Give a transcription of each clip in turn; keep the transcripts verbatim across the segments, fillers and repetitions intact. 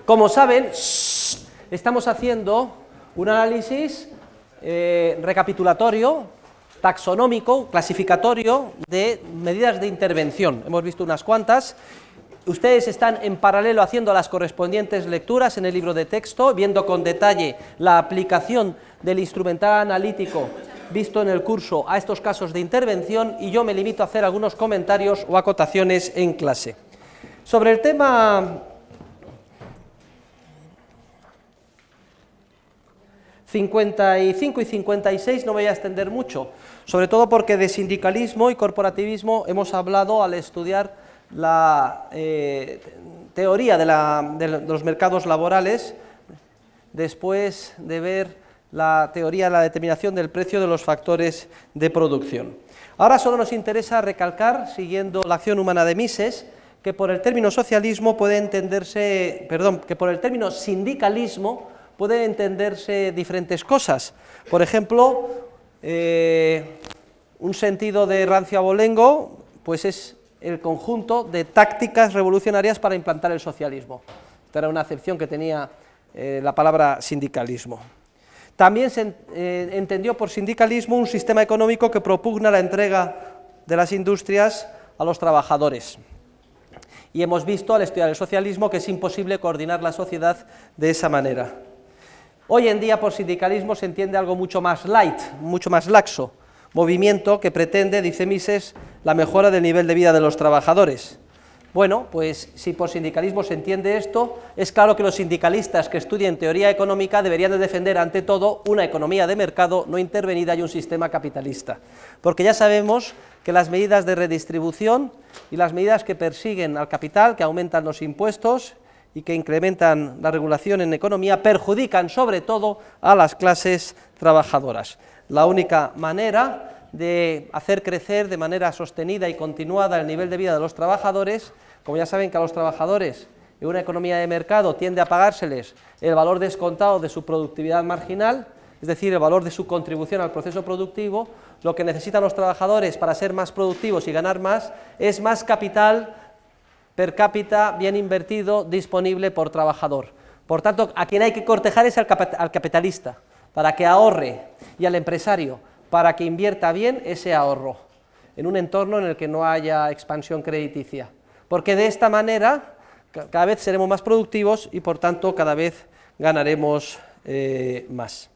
Como saben, estamos haciendo un análisis eh, recapitulatorio, taxonómico, clasificatorio de medidas de intervención. Hemos visto unas cuantas. Ustedes están en paralelo haciendo las correspondientes lecturas en el libro de texto, viendo con detalle la aplicación del instrumental analítico visto en el curso a estos casos de intervención, y yo me limito a hacer algunos comentarios o acotaciones en clase. Sobre el tema cincuenta y cinco y cincuenta y seis no voy a extender mucho, sobre todo porque de sindicalismo y corporativismo hemos hablado al estudiar la eh, teoría de, la, de los mercados laborales, después de ver la teoría de la determinación del precio de los factores de producción. Ahora solo nos interesa recalcar, siguiendo la acción humana de Mises, que por el término socialismo puede entenderse, perdón, que por el término sindicalismo pueden entenderse diferentes cosas. Por ejemplo, eh, un sentido de rancio abolengo, pues es el conjunto de tácticas revolucionarias para implantar el socialismo. Esta era una acepción que tenía eh, la palabra sindicalismo. También se eh, entendió por sindicalismo un sistema económico que propugna la entrega de las industrias a los trabajadores. Y hemos visto al estudiar el socialismo que es imposible coordinar la sociedad de esa manera. Hoy en día por sindicalismo se entiende algo mucho más light, mucho más laxo, movimiento que pretende, dice Mises, la mejora del nivel de vida de los trabajadores. Bueno, pues si por sindicalismo se entiende esto, es claro que los sindicalistas que estudian teoría económica deberían de defender ante todo una economía de mercado no intervenida y un sistema capitalista, porque ya sabemos que las medidas de redistribución y las medidas que persiguen al capital, que aumentan los impuestos y que incrementan la regulación en economía, perjudican sobre todo a las clases trabajadoras. La única manera de hacer crecer de manera sostenida y continuada el nivel de vida de los trabajadores, como ya saben que a los trabajadores en una economía de mercado tiende a pagárseles el valor descontado de su productividad marginal, es decir, el valor de su contribución al proceso productivo, lo que necesitan los trabajadores para ser más productivos y ganar más es más capital per cápita bien invertido disponible por trabajador. Por tanto, a quien hay que cortejar es al capitalista, para que ahorre, y al empresario, para que invierta bien ese ahorro, en un entorno en el que no haya expansión crediticia. Porque de esta manera cada vez seremos más productivos y por tanto cada vez ganaremos eh, más.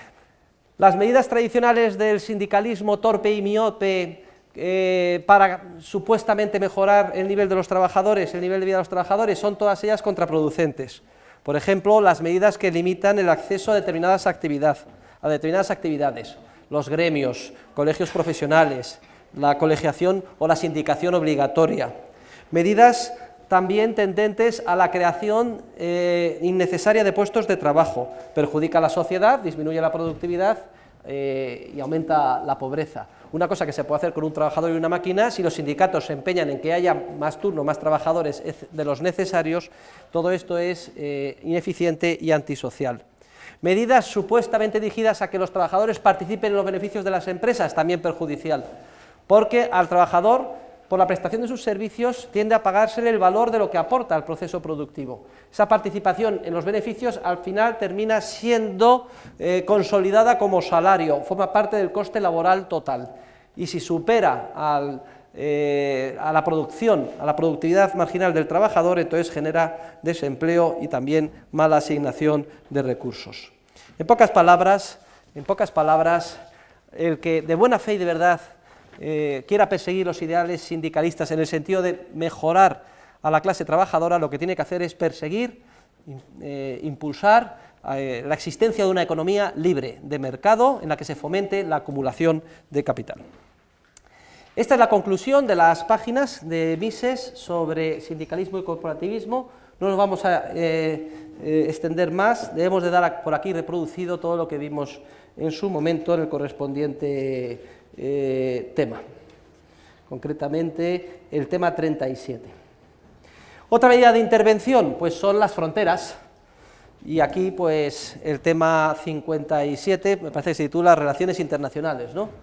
Las medidas tradicionales del sindicalismo torpe y miope eh, para supuestamente mejorar el nivel de los trabajadores, el nivel de vida de los trabajadores, son todas ellas contraproducentes. Por ejemplo, las medidas que limitan el acceso a determinadas, actividad, a determinadas actividades, los gremios, colegios profesionales, la colegiación o la sindicación obligatoria. Medidas también tendentes a la creación eh, innecesaria de puestos de trabajo, perjudica a la sociedad, disminuye la productividad eh, y aumenta la pobreza. Una cosa que se puede hacer con un trabajador y una máquina, si los sindicatos se empeñan en que haya más turno, más trabajadores de los necesarios, todo esto es eh, ineficiente y antisocial. Medidas supuestamente dirigidas a que los trabajadores participen en los beneficios de las empresas, también perjudicial, porque al trabajador, por la prestación de sus servicios, tiende a pagársele el valor de lo que aporta al proceso productivo. Esa participación en los beneficios al final termina siendo eh, consolidada como salario, forma parte del coste laboral total, y si supera al, eh, a la producción, a la productividad marginal del trabajador, entonces genera desempleo y también mala asignación de recursos. En pocas palabras, en pocas palabras, el que de buena fe y de verdad Eh, quiera perseguir los ideales sindicalistas en el sentido de mejorar a la clase trabajadora, lo que tiene que hacer es perseguir, eh, impulsar eh, la existencia de una economía libre de mercado en la que se fomente la acumulación de capital. Esta es la conclusión de las páginas de Mises sobre sindicalismo y corporativismo. No nos vamos a eh, eh, extender más, debemos de dar por aquí reproducido todo lo que vimos en su momento en el correspondiente Eh, tema, concretamente el tema treinta y siete. Otra medida de intervención, pues son las fronteras, y aquí pues el tema cincuenta y siete, me parece que se titula Relaciones Internacionales, ¿no?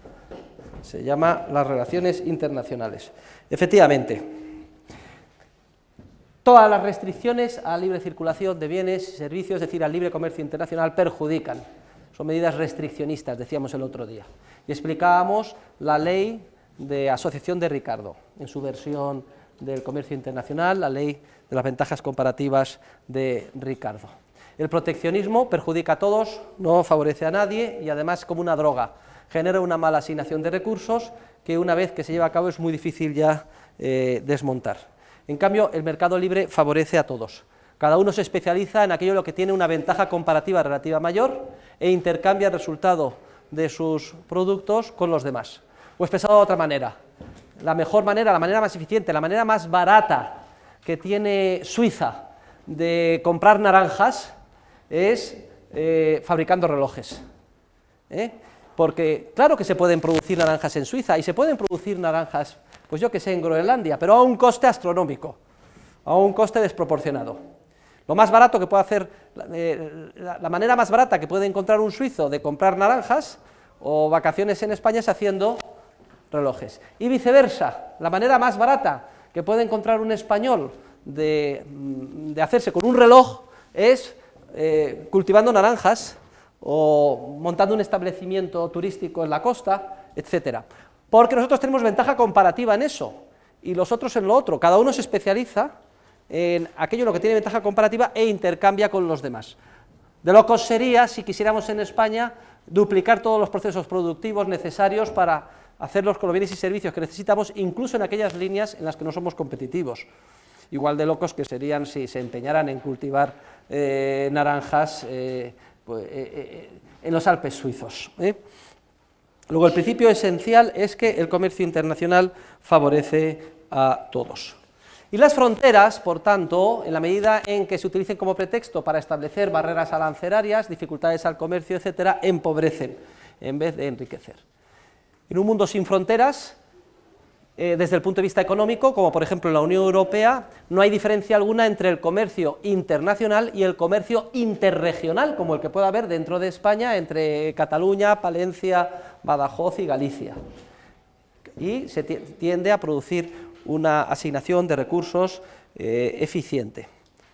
Se llama las relaciones internacionales. Efectivamente, Todas las restricciones a la libre circulación de bienes y servicios, es decir, al libre comercio internacional, perjudican. Son medidas restriccionistas, decíamos el otro día. Y explicábamos la ley de asociación de Ricardo, en su versión del comercio internacional, la ley de las ventajas comparativas de Ricardo. El proteccionismo perjudica a todos, no favorece a nadie y además es como una droga, genera una mala asignación de recursos que una vez que se lleva a cabo es muy difícil ya eh, desmontar. En cambio, el mercado libre favorece a todos. Cada uno se especializa en aquello en lo que tiene una ventaja comparativa relativa mayor e intercambia el resultado de sus productos con los demás. O expresado de otra manera, la mejor manera, la manera más eficiente, la manera más barata que tiene Suiza de comprar naranjas es eh, fabricando relojes. ¿Eh? Porque claro que se pueden producir naranjas en Suiza y se pueden producir naranjas, pues yo que sé, en Groenlandia, pero a un coste astronómico, a un coste desproporcionado. Lo más barato que puede hacer, eh, la, la manera más barata que puede encontrar un suizo de comprar naranjas o vacaciones en España es haciendo relojes. Y viceversa, la manera más barata que puede encontrar un español de, de hacerse con un reloj es eh, cultivando naranjas o montando un establecimiento turístico en la costa, etcétera. Porque nosotros tenemos ventaja comparativa en eso y los otros en lo otro. Cada uno se especializa en aquello en lo que tiene ventaja comparativa e intercambia con los demás. De locos sería, si quisiéramos en España, duplicar todos los procesos productivos necesarios para hacerlos con los bienes y servicios que necesitamos, incluso en aquellas líneas en las que no somos competitivos. Igual de locos que serían si se empeñaran en cultivar eh, naranjas eh, pues, eh, eh, en los Alpes suizos. ¿eh? Luego, el principio esencial es que el comercio internacional favorece a todos. Y las fronteras, por tanto, en la medida en que se utilicen como pretexto para establecer barreras arancelarias, dificultades al comercio, etcétera, empobrecen en vez de enriquecer. En un mundo sin fronteras, eh, desde el punto de vista económico, como por ejemplo en la Unión Europea, no hay diferencia alguna entre el comercio internacional y el comercio interregional, como el que pueda haber dentro de España entre Cataluña, Palencia, Badajoz y Galicia. Y se tiende a producir una asignación de recursos eh, eficiente.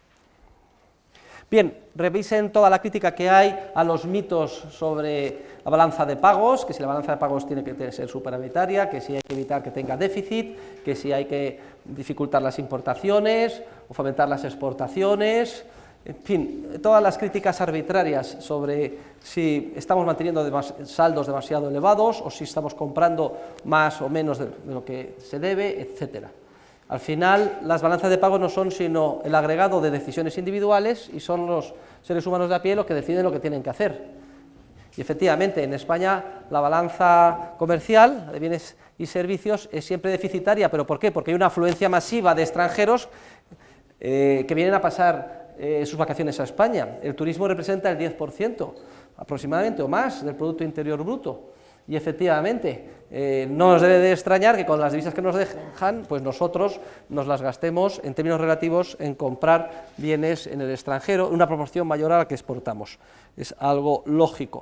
Bien, revisen toda la crítica que hay a los mitos sobre la balanza de pagos, que si la balanza de pagos tiene que ser superavitaria, que si hay que evitar que tenga déficit, que si hay que dificultar las importaciones o fomentar las exportaciones, en fin, todas las críticas arbitrarias sobre si estamos manteniendo demas- saldos demasiado elevados o si estamos comprando más o menos de, de lo que se debe, etcétera. Al final, las balanzas de pagos no son sino el agregado de decisiones individuales y son los seres humanos de a pie los que deciden lo que tienen que hacer. Y efectivamente, en España la balanza comercial de bienes y servicios es siempre deficitaria, ¿pero por qué? Porque hay una afluencia masiva de extranjeros eh, que vienen a pasar eh, sus vacaciones a España. El turismo representa el diez por ciento aproximadamente o más del Producto Interior Bruto. Y efectivamente, eh, no nos debe de extrañar que con las divisas que nos dejan, pues nosotros nos las gastemos en términos relativos en comprar bienes en el extranjero, en una proporción mayor a la que exportamos. Es algo lógico.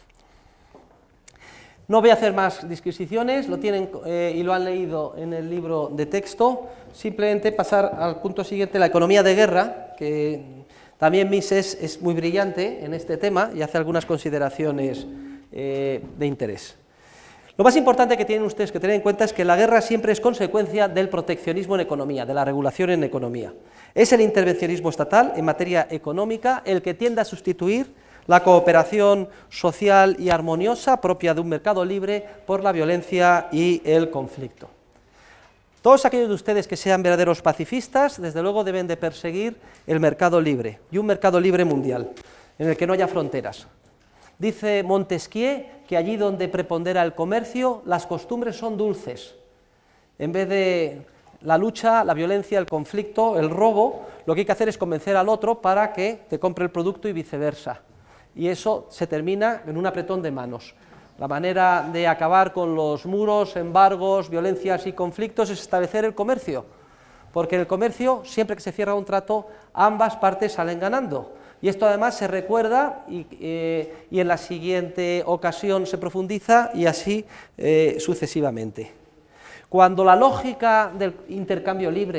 No voy a hacer más disquisiciones, lo tienen eh, y lo han leído en el libro de texto, simplemente pasar al punto siguiente, la economía de guerra, que también Mises es muy brillante en este tema y hace algunas consideraciones Eh, de interés. Lo más importante que tienen ustedes que tener en cuenta es que la guerra siempre es consecuencia del proteccionismo en economía, de la regulación en economía. Es el intervencionismo estatal en materia económica el que tiende a sustituir la cooperación social y armoniosa propia de un mercado libre por la violencia y el conflicto. Todos aquellos de ustedes que sean verdaderos pacifistas, desde luego deben de perseguir el mercado libre y un mercado libre mundial, en el que no haya fronteras. Dice Montesquieu que allí donde prepondera el comercio, las costumbres son dulces. En vez de la lucha, la violencia, el conflicto, el robo, lo que hay que hacer es convencer al otro para que te compre el producto y viceversa. Y eso se termina en un apretón de manos. La manera de acabar con los muros, embargos, violencias y conflictos es establecer el comercio. Porque en el comercio, siempre que se cierra un trato, ambas partes salen ganando. Y esto además se recuerda y, eh, y en la siguiente ocasión se profundiza y así eh, sucesivamente. Cuando la lógica del intercambio libre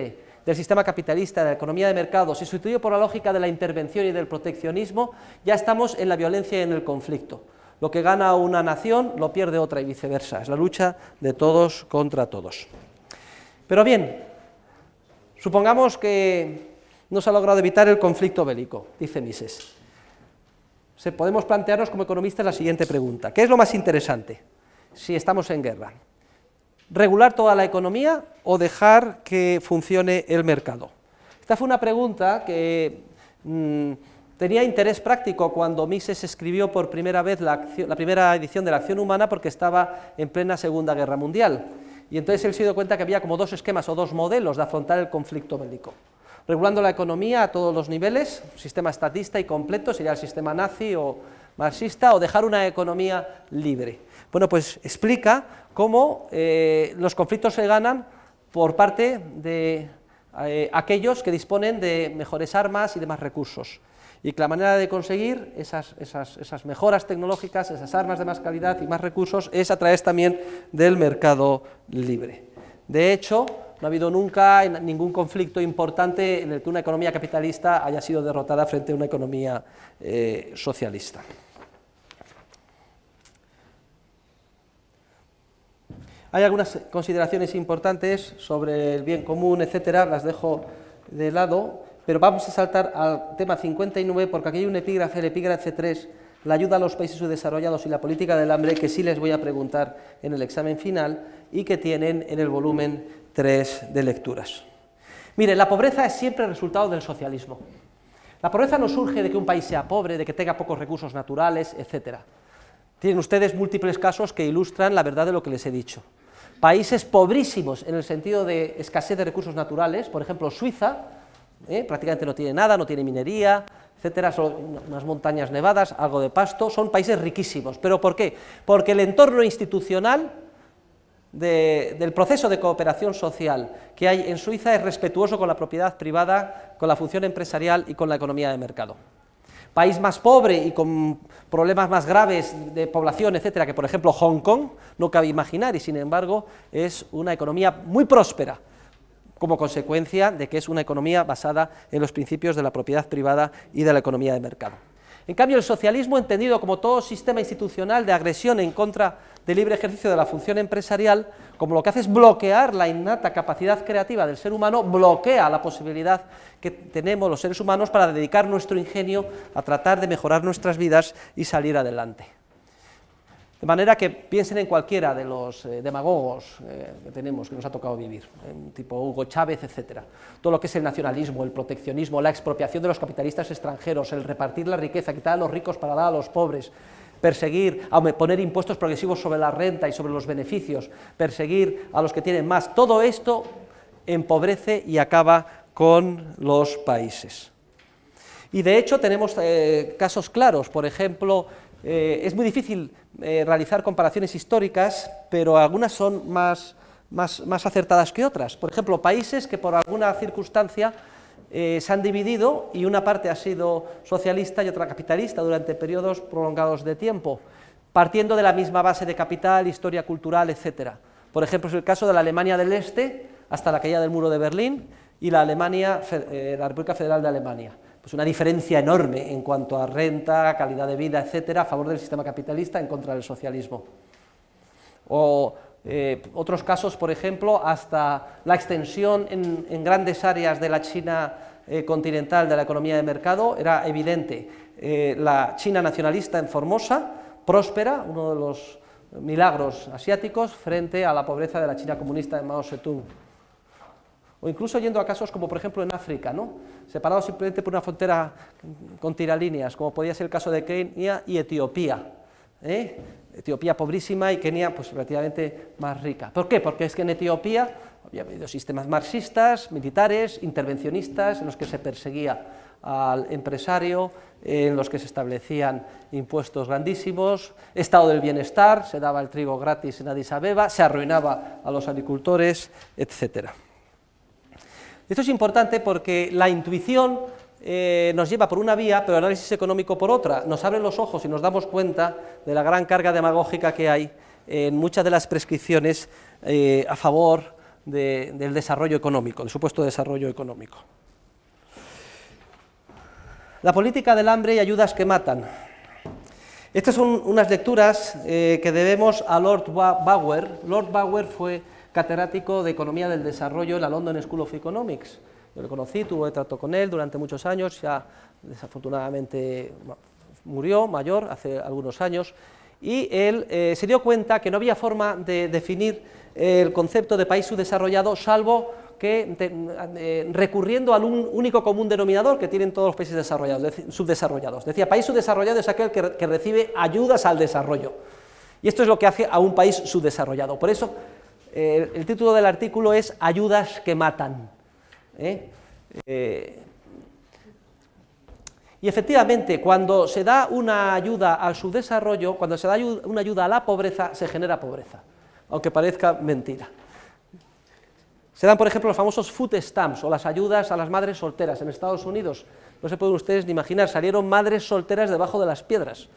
del sistema capitalista, de la economía de mercado, se sustituye por la lógica de la intervención y del proteccionismo, ya estamos en la violencia y en el conflicto. Lo que gana una nación lo pierde otra y viceversa, es la lucha de todos contra todos. Pero bien, supongamos que no se ha logrado evitar el conflicto bélico, dice Mises. Se podemos plantearnos como economistas la siguiente pregunta: ¿qué es lo más interesante si estamos en guerra? ¿Regular toda la economía o dejar que funcione el mercado? Esta fue una pregunta que mmm, tenía interés práctico cuando Mises escribió por primera vez la, acción, la primera edición de la Acción Humana, porque estaba en plena Segunda Guerra Mundial. Y entonces él se dio cuenta que había como dos esquemas o dos modelos de afrontar el conflicto bélico. Regulando la economía a todos los niveles, sistema estatista y completo, sería el sistema nazi o marxista, o dejar una economía libre. Bueno, pues explica cómo eh, los conflictos se ganan por parte de eh, aquellos que disponen de mejores armas y de más recursos, y que la manera de conseguir esas, esas, esas mejoras tecnológicas, esas armas de más calidad y más recursos, es a través también del mercado libre. De hecho, no ha habido nunca ningún conflicto importante en el que una economía capitalista haya sido derrotada frente a una economía eh, socialista. Hay algunas consideraciones importantes sobre el bien común, etcétera, las dejo de lado, pero vamos a saltar al tema cincuenta y nueve, porque aquí hay un epígrafe, el epígrafe tres, la ayuda a los países subdesarrollados y la política del hambre, que sí les voy a preguntar en el examen final y que tienen en el volumen tres de lecturas. Mire, la pobreza es siempre el resultado del socialismo. La pobreza no surge de que un país sea pobre, de que tenga pocos recursos naturales, etcétera. Tienen ustedes múltiples casos que ilustran la verdad de lo que les he dicho. Países pobrísimos en el sentido de escasez de recursos naturales, por ejemplo Suiza, ¿eh? prácticamente no tiene nada, no tiene minería, etcétera, son unas montañas nevadas, algo de pasto, son países riquísimos. ¿Pero por qué? Porque el entorno institucional de, del proceso de cooperación social que hay en Suiza es respetuoso con la propiedad privada, con la función empresarial y con la economía de mercado. País más pobre y con problemas más graves de población, etcétera, que por ejemplo Hong Kong, no cabe imaginar, y sin embargo es una economía muy próspera, como consecuencia de que es una economía basada en los principios de la propiedad privada y de la economía de mercado. En cambio, el socialismo, entendido como todo sistema institucional de agresión en contra del libre ejercicio de la función empresarial, como lo que hace es bloquear la innata capacidad creativa del ser humano, bloquea la posibilidad que tenemos los seres humanos para dedicar nuestro ingenio a tratar de mejorar nuestras vidas y salir adelante. De manera que piensen en cualquiera de los eh, demagogos eh, que tenemos, que nos ha tocado vivir, eh, tipo Hugo Chávez, etcétera. Todo lo que es el nacionalismo, el proteccionismo, la expropiación de los capitalistas extranjeros, el repartir la riqueza, quitar a los ricos para dar a los pobres, perseguir, poner impuestos progresivos sobre la renta y sobre los beneficios, perseguir a los que tienen más, todo esto empobrece y acaba con los países. Y de hecho tenemos eh, casos claros, por ejemplo, eh, es muy difícil eh, realizar comparaciones históricas, pero algunas son más, más, más acertadas que otras. Por ejemplo, países que por alguna circunstancia eh, se han dividido y una parte ha sido socialista y otra capitalista durante periodos prolongados de tiempo, partiendo de la misma base de capital, historia cultural, etcétera. Por ejemplo, es el caso de la Alemania del Este, hasta la caída del muro de Berlín, y la Alemania, eh, la República Federal de Alemania. Pues una diferencia enorme en cuanto a renta, calidad de vida, etcétera, a favor del sistema capitalista, en contra del socialismo. O eh, otros casos, por ejemplo, hasta la extensión en, en grandes áreas de la China eh, continental de la economía de mercado, era evidente. Eh, la China nacionalista en Formosa, próspera, uno de los milagros asiáticos, frente a la pobreza de la China comunista de Mao Zedong. O incluso yendo a casos como por ejemplo en África, ¿no? Separados simplemente por una frontera con tiralíneas, como podía ser el caso de Kenia y Etiopía, ¿eh? Etiopía pobrísima y Kenia pues relativamente más rica. ¿Por qué? Porque es que en Etiopía había habido sistemas marxistas, militares, intervencionistas, en los que se perseguía al empresario, en los que se establecían impuestos grandísimos, estado del bienestar, se daba el trigo gratis en Addis Abeba, se arruinaba a los agricultores, etcétera. Esto es importante porque la intuición eh, nos lleva por una vía, pero el análisis económico por otra. Nos abre los ojos y nos damos cuenta de la gran carga demagógica que hay en muchas de las prescripciones eh, a favor de, del desarrollo económico, del supuesto desarrollo económico. La política del hambre y ayudas que matan. Estas son unas lecturas eh, que debemos a Lord Bauer. Lord Bauer fue catedrático de Economía del Desarrollo en la London School of Economics. Yo lo conocí, tuve trato con él durante muchos años, ya desafortunadamente murió mayor hace algunos años, y él eh, se dio cuenta que no había forma de definir el concepto de país subdesarrollado salvo que te, eh, recurriendo al un único común denominador que tienen todos los países desarrollados, de, subdesarrollados. Decía, país subdesarrollado es aquel que, que recibe ayudas al desarrollo, y esto es lo que hace a un país subdesarrollado. Por eso eh, el título del artículo es Ayudas que matan. ¿Eh? Eh, y efectivamente, cuando se da una ayuda al subdesarrollo, cuando se da una ayuda a la pobreza, se genera pobreza, aunque parezca mentira. Se dan, por ejemplo, los famosos food stamps o las ayudas a las madres solteras. En Estados Unidos, no se pueden ustedes ni imaginar, salieron madres solteras debajo de las piedras.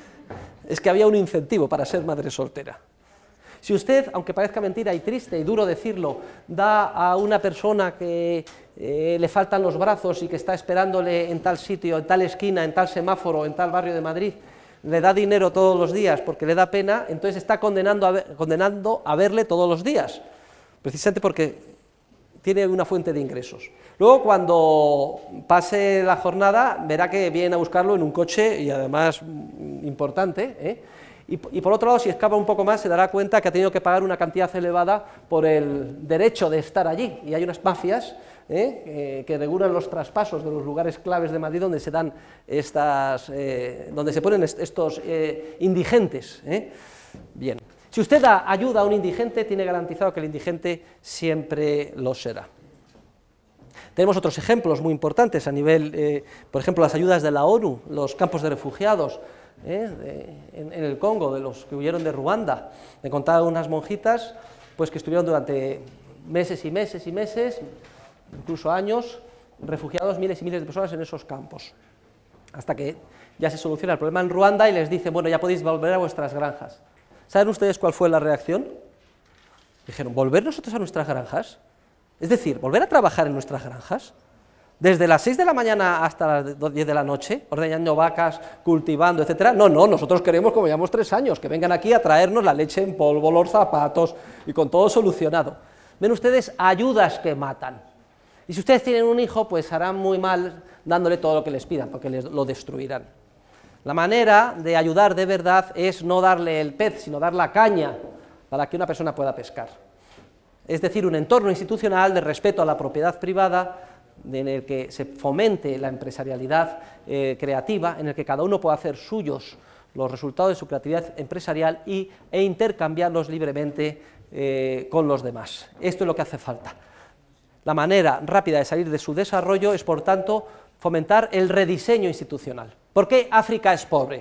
Es que había un incentivo para ser madre soltera. Si usted, aunque parezca mentira y triste y duro decirlo, da a una persona que eh, le faltan los brazos y que está esperándole en tal sitio, en tal esquina, en tal semáforo, en tal barrio de Madrid, le da dinero todos los días porque le da pena, entonces está condenando a, ver, condenando a verle todos los días, precisamente porque tiene una fuente de ingresos. Luego, cuando pase la jornada, verá que vienen a buscarlo en un coche, y además importante, ¿eh? Y, y por otro lado, si escapa un poco más, se dará cuenta que ha tenido que pagar una cantidad elevada por el derecho de estar allí, y hay unas mafias ¿eh? que, que regulan los traspasos de los lugares claves de Madrid donde se dan estas, eh, donde se ponen est estos eh, indigentes. ¿eh? Bien, si usted da ayuda a un indigente, tiene garantizado que el indigente siempre lo será. Tenemos otros ejemplos muy importantes a nivel, eh, por ejemplo, las ayudas de la ONU, los campos de refugiados, ¿Eh? De, en, en el Congo, de los que huyeron de Ruanda. Me contaban unas monjitas pues, que estuvieron durante meses y meses y meses, incluso años, refugiados miles y miles de personas en esos campos, hasta que ya se soluciona el problema en Ruanda y les dicen, bueno, ya podéis volver a vuestras granjas. ¿Saben ustedes cuál fue la reacción? Dijeron, ¿volver nosotros a nuestras granjas? Es decir, ¿volver a trabajar en nuestras granjas? Desde las seis de la mañana hasta las diez de la noche, ordeñando vacas, cultivando, etcétera. No, no, nosotros queremos, como llevamos tres años, que vengan aquí a traernos la leche en polvo, los zapatos, y con todo solucionado. Ven ustedes, ayudas que matan. Y si ustedes tienen un hijo, pues harán muy mal dándole todo lo que les pidan, porque les lo destruirán. La manera de ayudar de verdad es no darle el pez, sino dar la caña para que una persona pueda pescar. Es decir, un entorno institucional de respeto a la propiedad privada, en el que se fomente la empresarialidad eh, creativa, en el que cada uno pueda hacer suyos los resultados de su creatividad empresarial y, e intercambiarlos libremente eh, con los demás. Esto es lo que hace falta. La manera rápida de salir de su desarrollo es, por tanto, fomentar el rediseño institucional. ¿Por qué África es pobre?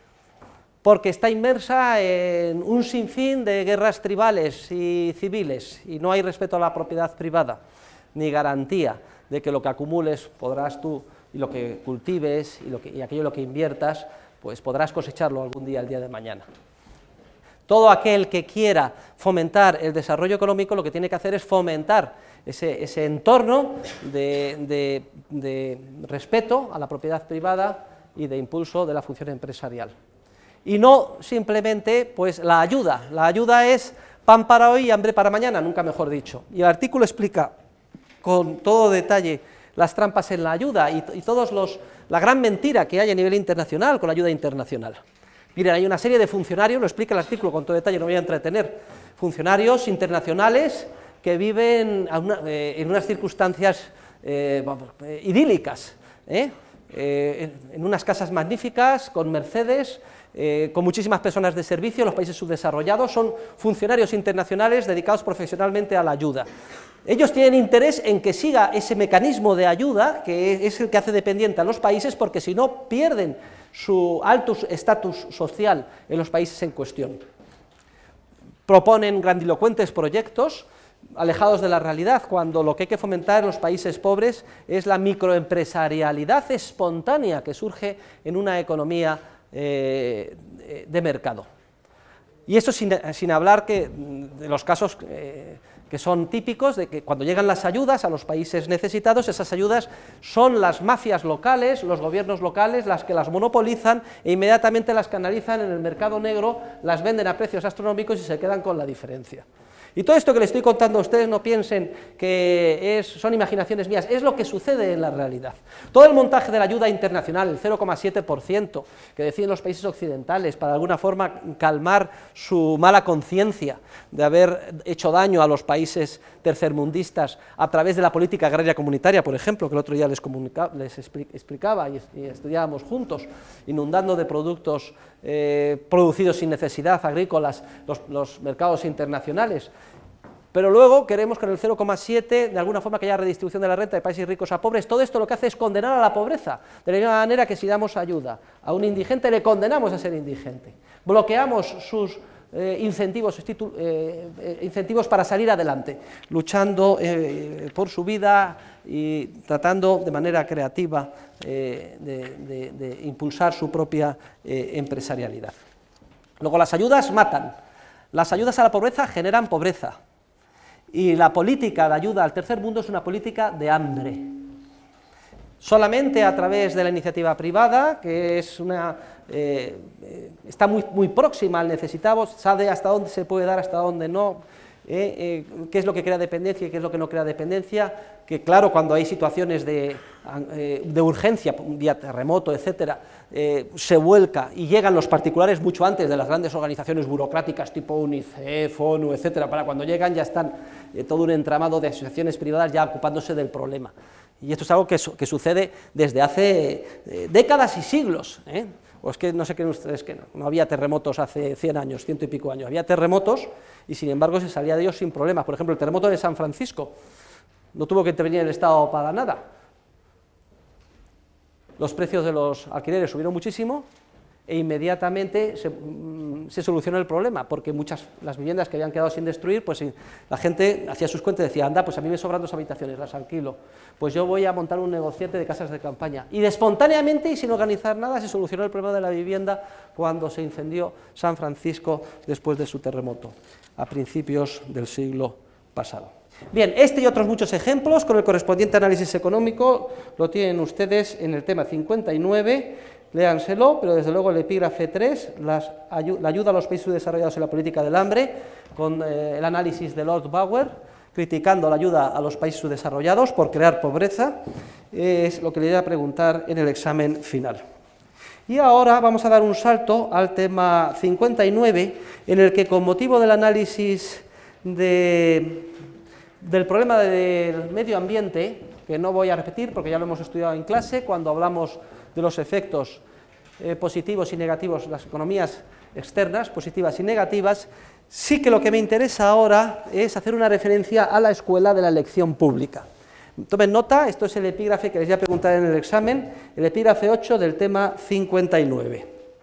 Porque está inmersa en un sinfín de guerras tribales y civiles, y no hay respeto a la propiedad privada, ni garantía de que lo que acumules podrás tú, y lo que cultives, y, lo que, y aquello en lo que inviertas, pues podrás cosecharlo algún día, el día de mañana. Todo aquel que quiera fomentar el desarrollo económico, lo que tiene que hacer es fomentar ese, ese entorno de, de, de respeto a la propiedad privada y de impulso de la función empresarial. Y no simplemente pues, la ayuda. La ayuda es pan para hoy y hambre para mañana, nunca mejor dicho. Y el artículo explica con todo detalle las trampas en la ayuda y, y todos los, la gran mentira que hay a nivel internacional con la ayuda internacional. Miren, hay una serie de funcionarios, lo explica el artículo con todo detalle, no me voy a entretener, funcionarios internacionales que viven a una, eh, en unas circunstancias eh, eh, idílicas, ¿eh? Eh, en, en unas casas magníficas, con Mercedes, eh, con muchísimas personas de servicio, los países subdesarrollados, son funcionarios internacionales dedicados profesionalmente a la ayuda. Ellos tienen interés en que siga ese mecanismo de ayuda, que es el que hace dependiente a los países, porque si no pierden su alto estatus social en los países en cuestión. Proponen grandilocuentes proyectos alejados de la realidad, cuando lo que hay que fomentar en los países pobres es la microempresarialidad espontánea que surge en una economía eh, de mercado. Y esto sin, sin hablar que, de los casos eh, que son típicos de que cuando llegan las ayudas a los países necesitados, esas ayudas son las mafias locales, los gobiernos locales, las que las monopolizan e inmediatamente las canalizan en el mercado negro, las venden a precios astronómicos y se quedan con la diferencia. Y todo esto que les estoy contando a ustedes no piensen que es, son imaginaciones mías, es lo que sucede en la realidad. Todo el montaje de la ayuda internacional, el cero coma siete por ciento que deciden los países occidentales para de alguna forma calmar su mala conciencia de haber hecho daño a los países tercermundistas a través de la política agraria comunitaria, por ejemplo, que el otro día les, les explicaba y, y estudiábamos juntos, inundando de productos eh, producidos sin necesidad agrícolas los, los mercados internacionales. Pero luego queremos que en el cero coma siete, de alguna forma, que haya redistribución de la renta de países ricos a pobres. Todo esto lo que hace es condenar a la pobreza, de la misma manera que si damos ayuda a un indigente, le condenamos a ser indigente. Bloqueamos sus eh, incentivos, eh, eh, incentivos para salir adelante, luchando eh, por su vida y tratando de manera creativa eh, de, de, de impulsar su propia eh, empresarialidad. Luego, las ayudas matan. Las ayudas a la pobreza generan pobreza. Y la política de ayuda al tercer mundo es una política de hambre. Solamente a través de la iniciativa privada, que es una, eh, está muy, muy próxima al necesitado, sabe hasta dónde se puede dar, hasta dónde no, eh, eh, qué es lo que crea dependencia y qué es lo que no crea dependencia, que claro, cuando hay situaciones de, eh, de urgencia, un día terremoto, etcétera, eh, se vuelca y llegan los particulares mucho antes de las grandes organizaciones burocráticas tipo UNICEF, ONU, etcétera, para cuando llegan ya están eh, todo un entramado de asociaciones privadas ya ocupándose del problema. Y esto es algo que, su que sucede desde hace eh, décadas y siglos, ¿eh? O es que no sé creen ustedes que no, no había terremotos hace cien años, ciento y pico años, había terremotos y sin embargo se salía de ellos sin problemas. Por ejemplo, el terremoto de San Francisco, no tuvo que intervenir el Estado para nada. Los precios de los alquileres subieron muchísimo e inmediatamente se, se solucionó el problema, porque muchas las viviendas que habían quedado sin destruir, pues la gente hacía sus cuentas y decía, anda, pues a mí me sobran dos habitaciones, las alquilo, pues yo voy a montar un negociete de casas de campaña. Y de espontáneamente y sin organizar nada se solucionó el problema de la vivienda cuando se incendió San Francisco después de su terremoto, a principios del siglo pasado. Bien, este y otros muchos ejemplos con el correspondiente análisis económico lo tienen ustedes en el tema cincuenta y nueve, léanselo, pero desde luego el epígrafe tres, las, la ayuda a los países desarrollados en la política del hambre, con eh, el análisis de Lord Bauer, criticando la ayuda a los países subdesarrollados por crear pobreza, eh, es lo que le voy a preguntar en el examen final. Y ahora vamos a dar un salto al tema cincuenta y nueve, en el que con motivo del análisis de... del problema del medio ambiente, que no voy a repetir porque ya lo hemos estudiado en clase, cuando hablamos de los efectos eh, positivos y negativos, las economías externas, positivas y negativas, sí que lo que me interesa ahora es hacer una referencia a la escuela de la elección pública. Tomen nota, esto es el epígrafe que les voy a preguntar en el examen, el epígrafe ocho del tema cincuenta y nueve.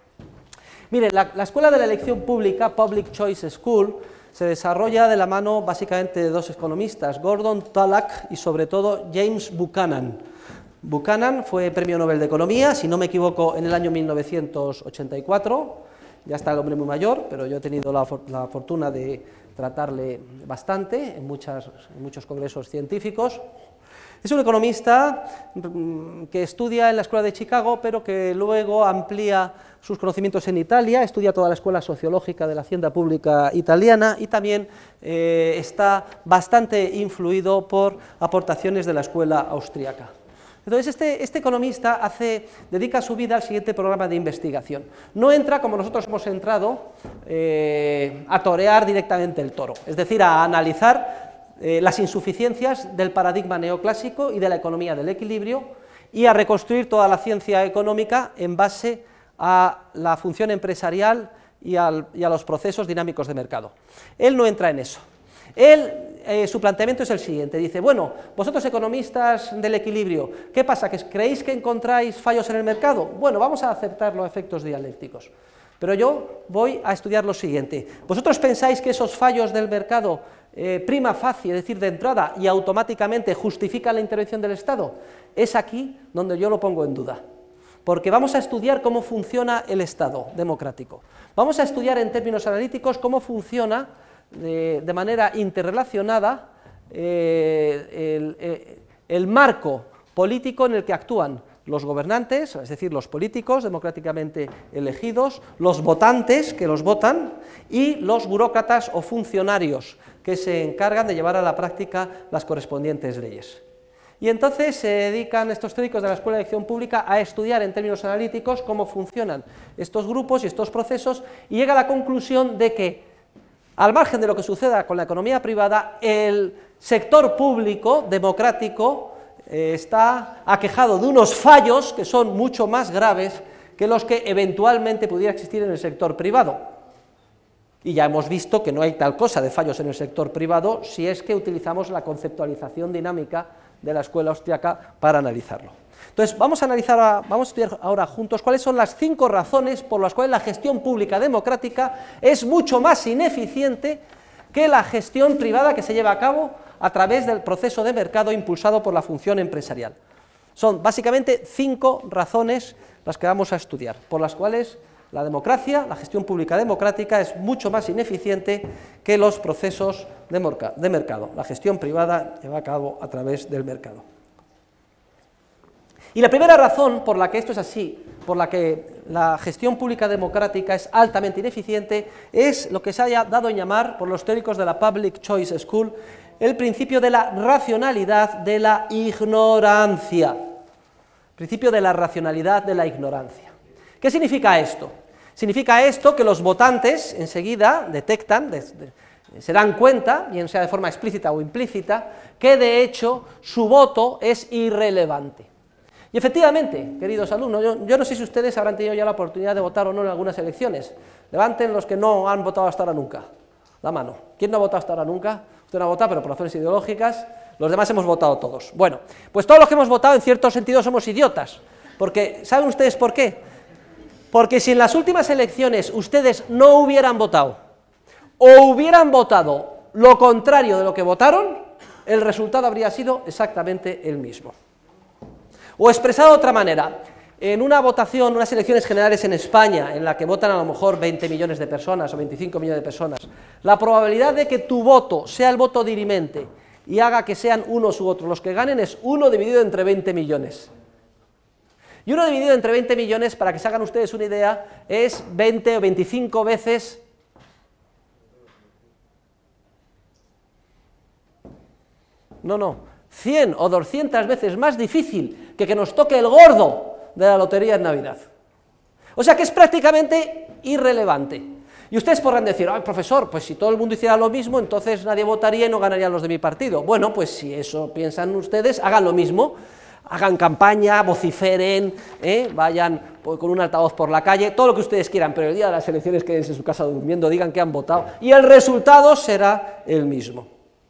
Miren, la, la escuela de la elección pública, Public Choice School, se desarrolla de la mano básicamente de dos economistas, Gordon Tullock y sobre todo James Buchanan. Buchanan fue premio Nobel de Economía, si no me equivoco, en el año mil novecientos ochenta y cuatro, ya está el hombre muy mayor, pero yo he tenido la, la fortuna de tratarle bastante en, muchas, en muchos congresos científicos. Es un economista que estudia en la Escuela de Chicago, pero que luego amplía sus conocimientos en Italia, estudia toda la escuela sociológica de la hacienda pública italiana y también eh, está bastante influido por aportaciones de la escuela austríaca. Entonces, este, este economista hace, dedica su vida al siguiente programa de investigación. No entra, como nosotros hemos entrado, eh, a torear directamente el toro, es decir, a analizar Eh, las insuficiencias del paradigma neoclásico y de la economía del equilibrio y a reconstruir toda la ciencia económica en base a la función empresarial y, al, y a los procesos dinámicos de mercado. Él no entra en eso. Él, eh, su planteamiento es el siguiente, dice, bueno, vosotros economistas del equilibrio, ¿qué pasa? ¿Que creéis que encontráis fallos en el mercado? Bueno, vamos a aceptar los efectos dialécticos. Pero yo voy a estudiar lo siguiente. ¿Vosotros pensáis que esos fallos del mercado eh, prima facie, es decir, de entrada y automáticamente justifican la intervención del Estado? Es aquí donde yo lo pongo en duda. porque vamos a estudiar cómo funciona el Estado democrático. Vamos a estudiar en términos analíticos cómo funciona de, de manera interrelacionada eh, el, el, el marco político en el que actúan los gobernantes, es decir, los políticos democráticamente elegidos, los votantes que los votan y los burócratas o funcionarios que se encargan de llevar a la práctica las correspondientes leyes. Y entonces se dedican estos teóricos de la Escuela de Elección Pública a estudiar en términos analíticos cómo funcionan estos grupos y estos procesos, y llega a la conclusión de que, al margen de lo que suceda con la economía privada, el sector público democrático eh, está aquejado de unos fallos que son mucho más graves que los que eventualmente pudiera existir en el sector privado. Y ya hemos visto que no hay tal cosa de fallos en el sector privado si es que utilizamos la conceptualización dinámica de la escuela austriaca para analizarlo. Entonces, vamos a analizar, vamos a estudiar ahora juntos cuáles son las cinco razones por las cuales la gestión pública democrática es mucho más ineficiente que la gestión privada que se lleva a cabo a través del proceso de mercado impulsado por la función empresarial. Son básicamente cinco razones las que vamos a estudiar, por las cuales la democracia, la gestión pública democrática, es mucho más ineficiente que los procesos de, de mercado. La gestión privada lleva a cabo a través del mercado. Y la primera razón por la que esto es así, por la que la gestión pública democrática es altamente ineficiente, es lo que se ha dado en llamar por los teóricos de la Public Choice School el principio de la racionalidad de la ignorancia. Principio de la racionalidad de la ignorancia. ¿Qué significa esto? Significa esto que los votantes enseguida detectan, de, de, se dan cuenta, bien sea de forma explícita o implícita, que de hecho su voto es irrelevante. Y efectivamente, queridos alumnos, yo, yo no sé si ustedes habrán tenido ya la oportunidad de votar o no en algunas elecciones. Levanten los que no han votado hasta ahora nunca. La mano. ¿Quién no ha votado hasta ahora nunca? Usted no ha votado, pero por razones ideológicas. Los demás hemos votado todos. Bueno, pues todos los que hemos votado en cierto sentido somos idiotas. Porque, ¿saben ustedes por qué? Porque si en las últimas elecciones ustedes no hubieran votado, o hubieran votado lo contrario de lo que votaron, el resultado habría sido exactamente el mismo. O expresado de otra manera, en una votación, unas elecciones generales en España, en la que votan a lo mejor veinte millones de personas o veinticinco millones de personas, la probabilidad de que tu voto sea el voto dirimente y haga que sean unos u otros los que ganen es uno dividido entre veinte millones. Y uno dividido entre veinte millones, para que se hagan ustedes una idea, es veinte o veinticinco veces no, no, cien o doscientas veces más difícil que que nos toque el gordo de la lotería en Navidad. O sea que es prácticamente irrelevante. Y ustedes podrán decir, ay, profesor, pues si todo el mundo hiciera lo mismo, entonces nadie votaría y no ganarían los de mi partido. Bueno, pues si eso piensan ustedes, hagan lo mismo. Hagan campaña, vociferen, ¿eh? Vayan con un altavoz por la calle, todo lo que ustedes quieran, pero el día de las elecciones quédense en su casa durmiendo, digan que han votado, y el resultado será el mismo.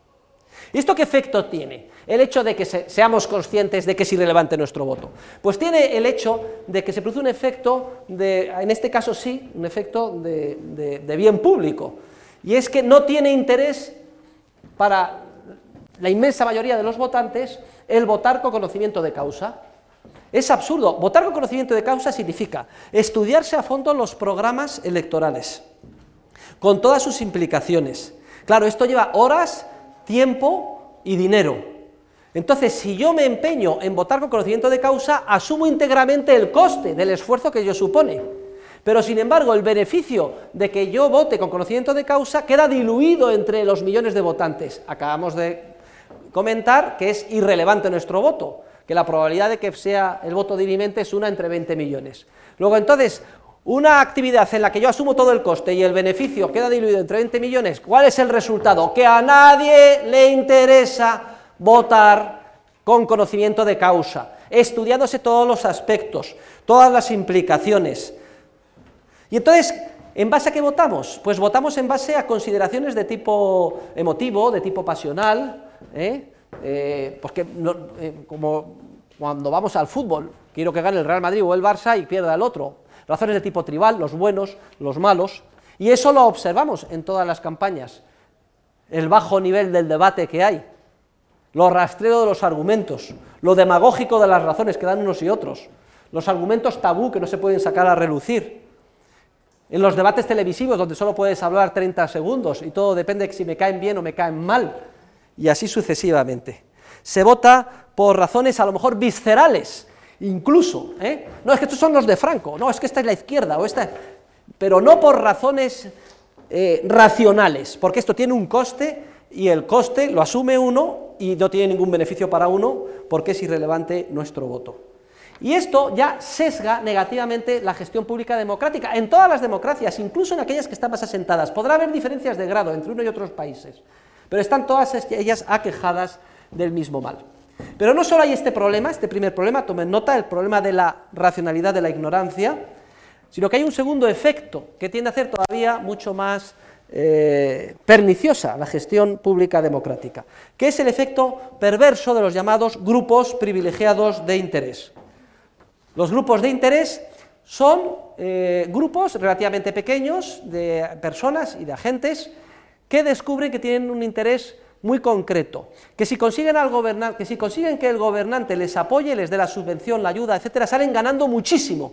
¿Y esto qué efecto tiene? El hecho de que se, seamos conscientes de que es irrelevante nuestro voto. Pues tiene el hecho de que se produce un efecto, de, en este caso sí, un efecto de, de, de bien público, y es que no tiene interés para la inmensa mayoría de los votantes el votar con conocimiento de causa. Es absurdo. Votar con conocimiento de causa significa estudiarse a fondo los programas electorales, con todas sus implicaciones. Claro, esto lleva horas, tiempo y dinero. Entonces, si yo me empeño en votar con conocimiento de causa, asumo íntegramente el coste del esfuerzo que ello supone. Pero, sin embargo, el beneficio de que yo vote con conocimiento de causa queda diluido entre los millones de votantes. Acabamos de comentar que es irrelevante nuestro voto, que la probabilidad de que sea el voto dirimente es una entre veinte millones. Luego, entonces, una actividad en la que yo asumo todo el coste y el beneficio queda diluido entre veinte millones, ¿cuál es el resultado? Que a nadie le interesa votar con conocimiento de causa, estudiándose todos los aspectos, todas las implicaciones. Y entonces, ¿en base a qué votamos? Pues votamos en base a consideraciones de tipo emotivo, de tipo pasional, ¿eh? Eh, porque no, eh, como cuando vamos al fútbol, quiero que gane el Real Madrid o el Barça y pierda el otro. Razones de tipo tribal, los buenos, los malos, y eso lo observamos en todas las campañas. El bajo nivel del debate que hay, lo rastreo de los argumentos, lo demagógico de las razones que dan unos y otros. los argumentos tabú que no se pueden sacar a relucir, en los debates televisivos donde solo puedes hablar treinta segundos y todo depende de si me caen bien o me caen mal, y así sucesivamente. Se vota por razones a lo mejor viscerales, incluso, ¿eh? No, es que estos son los de Franco, no, es que esta es la izquierda, o esta, pero no por razones eh, racionales, porque esto tiene un coste, y el coste lo asume uno, y no tiene ningún beneficio para uno, porque es irrelevante nuestro voto. Y esto ya sesga negativamente la gestión pública democrática, en todas las democracias, incluso en aquellas que están más asentadas. Podrá haber diferencias de grado entre uno y otros países, pero están todas ellas aquejadas del mismo mal. Pero no solo hay este problema, este primer problema, tomen nota, el problema de la racionalidad de la ignorancia, sino que hay un segundo efecto que tiende a hacer todavía mucho más eh, perniciosa la gestión pública democrática, que es el efecto perverso de los llamados grupos privilegiados de interés. Los grupos de interés son eh, grupos relativamente pequeños de personas y de agentes que descubren que tienen un interés muy concreto, que si consiguen al gobernar, que si consiguen que el gobernante les apoye, les dé la subvención, la ayuda, etcétera, salen ganando muchísimo.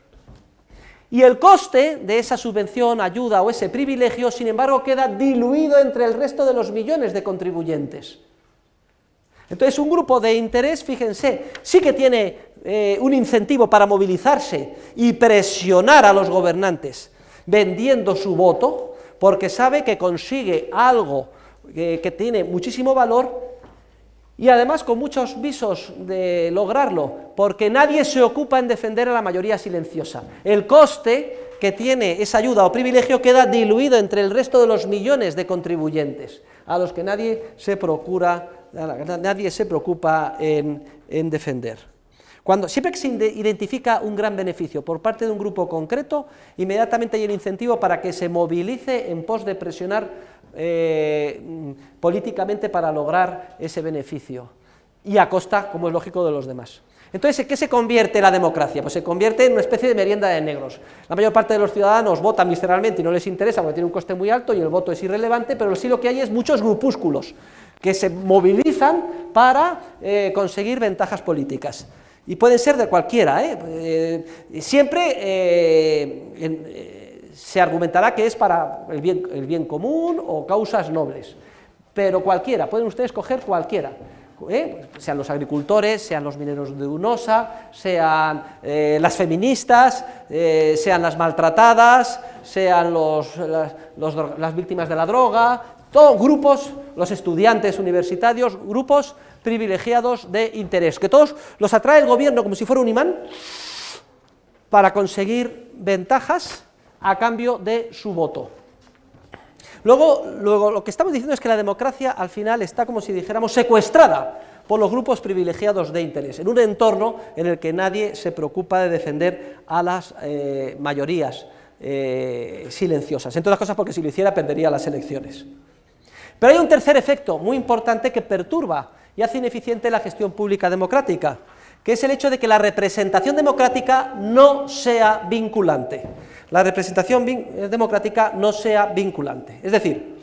Y el coste de esa subvención, ayuda o ese privilegio, sin embargo, queda diluido entre el resto de los millones de contribuyentes. Entonces, un grupo de interés, fíjense, sí que tiene eh, un incentivo para movilizarse y presionar a los gobernantes, vendiendo su voto, porque sabe que consigue algo eh, que tiene muchísimo valor, y además con muchos visos de lograrlo, porque nadie se ocupa en defender a la mayoría silenciosa. El coste que tiene esa ayuda o privilegio queda diluido entre el resto de los millones de contribuyentes, a los que nadie se procura nadie se preocupa en, en defender. Cuando, siempre que se identifica un gran beneficio por parte de un grupo concreto, inmediatamente hay un incentivo para que se movilice en pos de presionar eh, políticamente para lograr ese beneficio, y a costa, como es lógico, de los demás. Entonces, ¿en qué se convierte la democracia? Pues se convierte en una especie de merienda de negros. La mayor parte de los ciudadanos votan visceralmente y no les interesa porque tiene un coste muy alto y el voto es irrelevante, pero sí lo que hay es muchos grupúsculos que se movilizan para eh, conseguir ventajas políticas. Y pueden ser de cualquiera, ¿eh? Eh, siempre eh, en, eh, se argumentará que es para el bien, el bien común o causas nobles, pero cualquiera, pueden ustedes coger cualquiera. ¿Eh? Sean los agricultores, sean los mineros de UNOSA, sean eh, las feministas, eh, sean las maltratadas, sean los, las, los, las víctimas de la droga, todos grupos, los estudiantes universitarios, grupos privilegiados de interés, que todos los atrae el gobierno como si fuera un imán para conseguir ventajas a cambio de su voto. Luego, luego, lo que estamos diciendo es que la democracia al final está, como si dijéramos, secuestrada por los grupos privilegiados de interés, en un entorno en el que nadie se preocupa de defender a las eh, mayorías eh, silenciosas, entre otras cosas porque si lo hiciera perdería las elecciones. Pero hay un tercer efecto muy importante que perturba y hace ineficiente la gestión pública democrática, que es el hecho de que la representación democrática no sea vinculante. La representación democrática no sea vinculante. Es decir,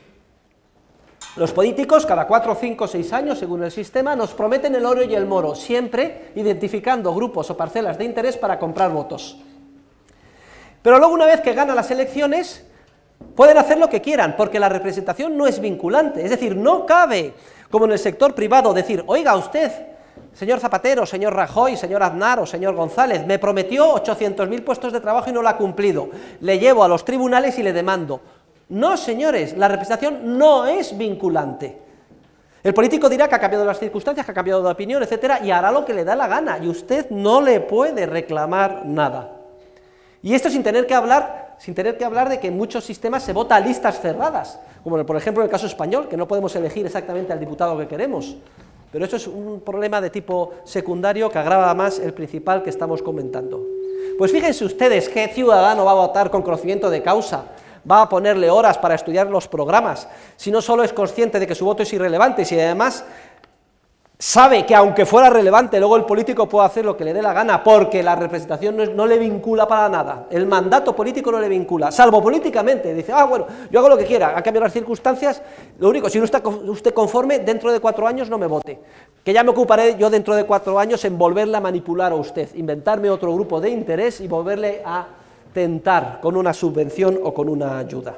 los políticos cada cuatro, cinco, seis años, según el sistema, nos prometen el oro y el moro, siempre identificando grupos o parcelas de interés para comprar votos. Pero luego, una vez que ganan las elecciones, pueden hacer lo que quieran, porque la representación no es vinculante. Es decir, no cabe, como en el sector privado, decir, oiga usted, señor Zapatero, señor Rajoy, señor Aznar o señor González, me prometió ochocientos mil puestos de trabajo y no lo ha cumplido, le llevo a los tribunales y le demando. No, señores, la representación no es vinculante. El político dirá que ha cambiado las circunstancias, que ha cambiado de opinión, etcétera, y hará lo que le da la gana, y usted no le puede reclamar nada. Y esto sin tener que hablar, sin tener que hablar de que en muchos sistemas se vota a listas cerradas, como por ejemplo en el caso español, que no podemos elegir exactamente al diputado que queremos. Pero esto es un problema de tipo secundario que agrava más el principal que estamos comentando. Pues fíjense ustedes qué ciudadano va a votar con conocimiento de causa, va a ponerle horas para estudiar los programas, si no solo es consciente de que su voto es irrelevante, si además sabe que aunque fuera relevante, luego el político puede hacer lo que le dé la gana, porque la representación no, es, no le vincula para nada, el mandato político no le vincula, salvo políticamente, dice, ah, bueno, yo hago lo que quiera, a cambio de las circunstancias, lo único, si no está usted conforme, dentro de cuatro años no me vote, que ya me ocuparé yo dentro de cuatro años en volverle a manipular a usted, inventarme otro grupo de interés y volverle a tentar con una subvención o con una ayuda.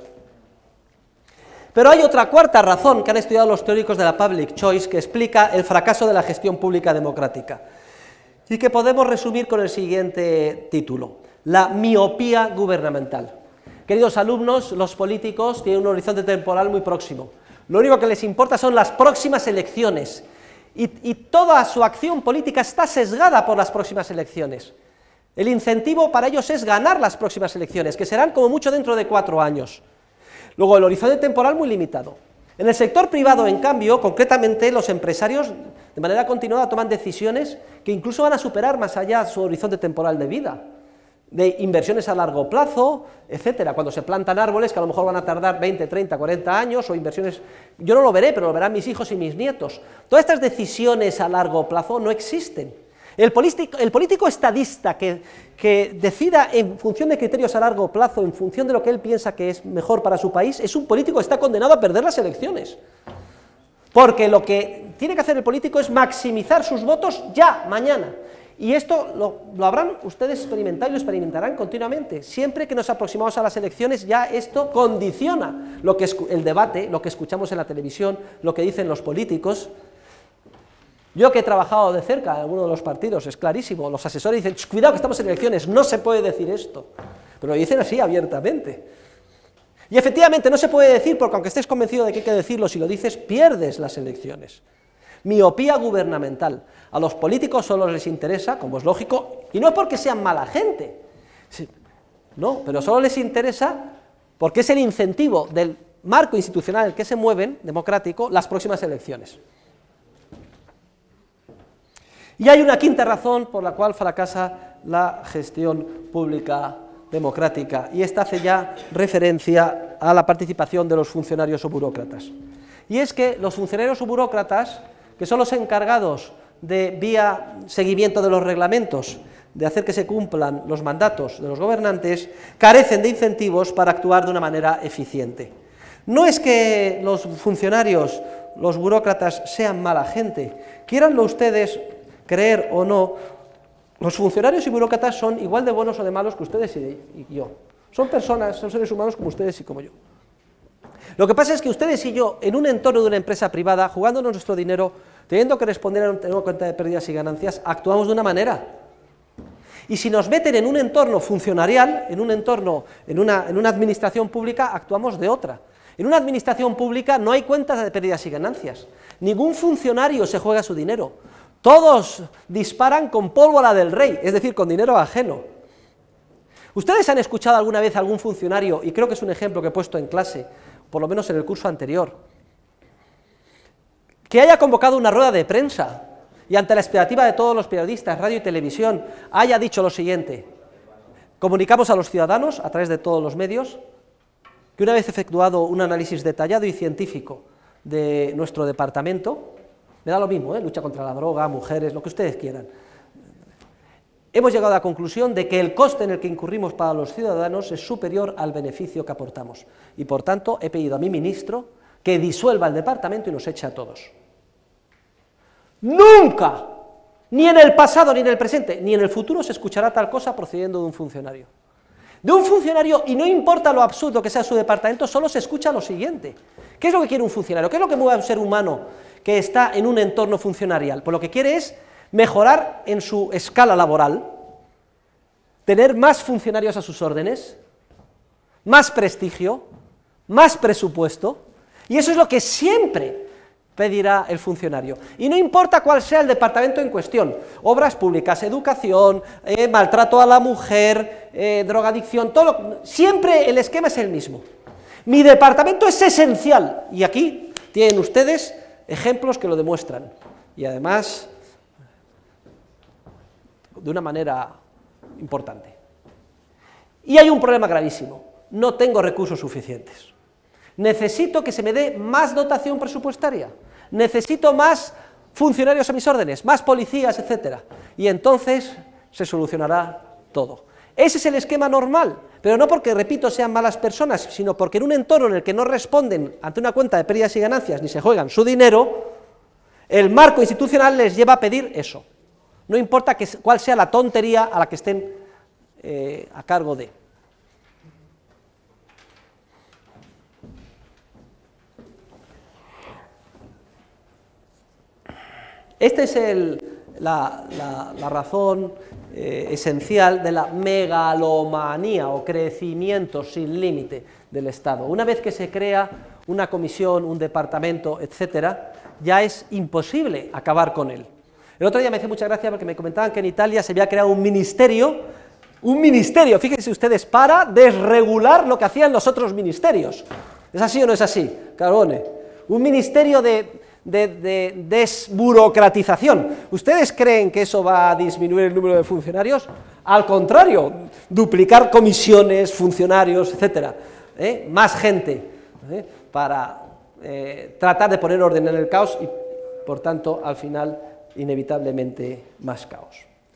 Pero hay otra cuarta razón que han estudiado los teóricos de la public choice que explica el fracaso de la gestión pública democrática y que podemos resumir con el siguiente título: la miopía gubernamental. Queridos alumnos, los políticos tienen un horizonte temporal muy próximo. Lo único que les importa son las próximas elecciones y, y toda su acción política está sesgada por las próximas elecciones. El incentivo para ellos es ganar las próximas elecciones, que serán como mucho dentro de cuatro años. Luego, el horizonte temporal muy limitado. En el sector privado, en cambio, concretamente, los empresarios de manera continuada toman decisiones que incluso van a superar más allá su horizonte temporal de vida, de inversiones a largo plazo, etcétera. Cuando se plantan árboles que a lo mejor van a tardar veinte, treinta, cuarenta años, o inversiones, yo no lo veré, pero lo verán mis hijos y mis nietos. Todas estas decisiones a largo plazo no existen. El político, el político estadista que, que decida en función de criterios a largo plazo, en función de lo que él piensa que es mejor para su país, es un político que está condenado a perder las elecciones. Porque lo que tiene que hacer el político es maximizar sus votos ya, mañana. Y esto lo, lo habrán ustedes experimentado y lo experimentarán continuamente. Siempre que nos aproximamos a las elecciones, ya esto condiciona lo que es el debate, lo que escuchamos en la televisión, lo que dicen los políticos. Yo que he trabajado de cerca en alguno de los partidos, es clarísimo, los asesores dicen, cuidado que estamos en elecciones, no se puede decir esto, pero lo dicen así abiertamente. Y efectivamente no se puede decir porque aunque estés convencido de que hay que decirlo, si lo dices, pierdes las elecciones. Miopía gubernamental. A los políticos solo les interesa, como es lógico, y no es porque sean mala gente, no, pero solo les interesa porque es el incentivo del marco institucional en el que se mueven, democrático, las próximas elecciones. Y hay una quinta razón por la cual fracasa la gestión pública democrática, y esta hace ya referencia a la participación de los funcionarios o burócratas. Y es que los funcionarios o burócratas, que son los encargados de, vía seguimiento de los reglamentos, de hacer que se cumplan los mandatos de los gobernantes, carecen de incentivos para actuar de una manera eficiente. No es que los funcionarios, los burócratas, sean mala gente, quieranlo ustedes creer o no, los funcionarios y burócratas son igual de buenos o de malos que ustedes y yo. Son personas, son seres humanos como ustedes y como yo. Lo que pasa es que ustedes y yo, en un entorno de una empresa privada, jugándonos nuestro dinero, teniendo que responder a una cuenta de pérdidas y ganancias, actuamos de una manera. Y si nos meten en un entorno funcionarial, en un entorno, en una, en una administración pública, actuamos de otra. En una administración pública no hay cuentas de pérdidas y ganancias. Ningún funcionario se juega su dinero. Todos disparan con pólvora del rey, es decir, con dinero ajeno. ¿Ustedes han escuchado alguna vez a algún funcionario, y creo que es un ejemplo que he puesto en clase, por lo menos en el curso anterior, que haya convocado una rueda de prensa y ante la expectativa de todos los periodistas, radio y televisión, haya dicho lo siguiente: comunicamos a los ciudadanos, a través de todos los medios, que una vez efectuado un análisis detallado y científico de nuestro departamento, me da lo mismo, ¿eh? Lucha contra la droga, mujeres, lo que ustedes quieran, hemos llegado a la conclusión de que el coste en el que incurrimos para los ciudadanos es superior al beneficio que aportamos, y por tanto he pedido a mi ministro que disuelva el departamento y nos eche a todos. Nunca, ni en el pasado, ni en el presente, ni en el futuro se escuchará tal cosa procediendo de un funcionario. De un funcionario, y no importa lo absurdo que sea su departamento, solo se escucha lo siguiente: ¿qué es lo que quiere un funcionario? ¿Qué es lo que mueve a un ser humano que está en un entorno funcionarial? Pues lo que quiere es mejorar en su escala laboral, tener más funcionarios a sus órdenes, más prestigio, más presupuesto, y eso es lo que siempre pedirá el funcionario. Y no importa cuál sea el departamento en cuestión: obras públicas, educación, eh, maltrato a la mujer, eh, drogadicción, todo lo, siempre el esquema es el mismo. Mi departamento es esencial, y aquí tienen ustedes ejemplos que lo demuestran, y además de una manera importante. Y hay un problema gravísimo: no tengo recursos suficientes. Necesito que se me dé más dotación presupuestaria, necesito más funcionarios a mis órdenes, más policías, etcétera. Y entonces se solucionará todo. Ese es el esquema normal, pero no porque, repito, sean malas personas, sino porque en un entorno en el que no responden ante una cuenta de pérdidas y ganancias ni se juegan su dinero, el marco institucional les lleva a pedir eso. No importa que, cuál sea la tontería a la que estén eh, a cargo de. Esta es el, la, la, la razón eh, esencial de la megalomanía o crecimiento sin límite del Estado. Una vez que se crea una comisión, un departamento, etcétera, ya es imposible acabar con él. El otro día me hizo mucha gracia porque me comentaban que en Italia se había creado un ministerio, un ministerio, fíjense ustedes, para desregular lo que hacían los otros ministerios. ¿Es así o no es así? Carbone. Un ministerio de... De, de desburocratización. ¿Ustedes creen que eso va a disminuir el número de funcionarios? Al contrario, duplicar comisiones, funcionarios, etcétera, ¿eh? Más gente, ¿eh? para eh, tratar de poner orden en el caos y, por tanto, al final, inevitablemente, más caos.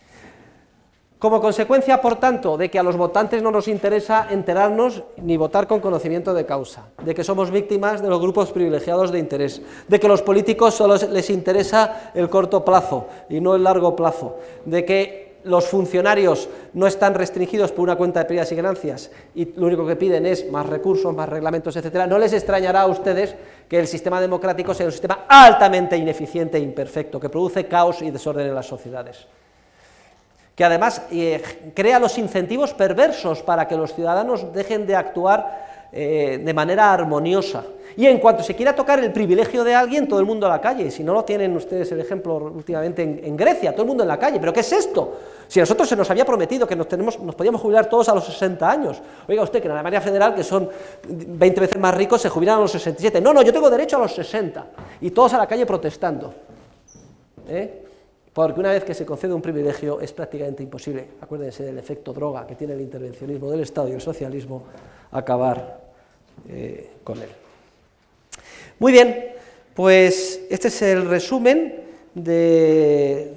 Como consecuencia, por tanto, de que a los votantes no nos interesa enterarnos ni votar con conocimiento de causa, de que somos víctimas de los grupos privilegiados de interés, de que a los políticos solo les interesa el corto plazo y no el largo plazo, de que los funcionarios no están restringidos por una cuenta de pérdidas y ganancias y lo único que piden es más recursos, más reglamentos, etcétera, no les extrañará a ustedes que el sistema democrático sea un sistema altamente ineficiente e imperfecto, que produce caos y desorden en las sociedades, que además eh, crea los incentivos perversos para que los ciudadanos dejen de actuar eh, de manera armoniosa. Y en cuanto se quiera tocar el privilegio de alguien, todo el mundo a la calle. Si no lo tienen ustedes el ejemplo últimamente en, en Grecia, todo el mundo en la calle. ¿Pero qué es esto? Si a nosotros se nos había prometido que nos, tenemos, nos podíamos jubilar todos a los sesenta años. Oiga usted, que en Alemania Federal, que son veinte veces más ricos, se jubilan a los sesenta y siete. No, no, yo tengo derecho a los sesenta. Y todos a la calle protestando. ¿Eh? Porque una vez que se concede un privilegio es prácticamente imposible, acuérdense del efecto droga que tiene el intervencionismo del Estado y el socialismo, acabar eh, con él. Muy bien, pues este es el resumen de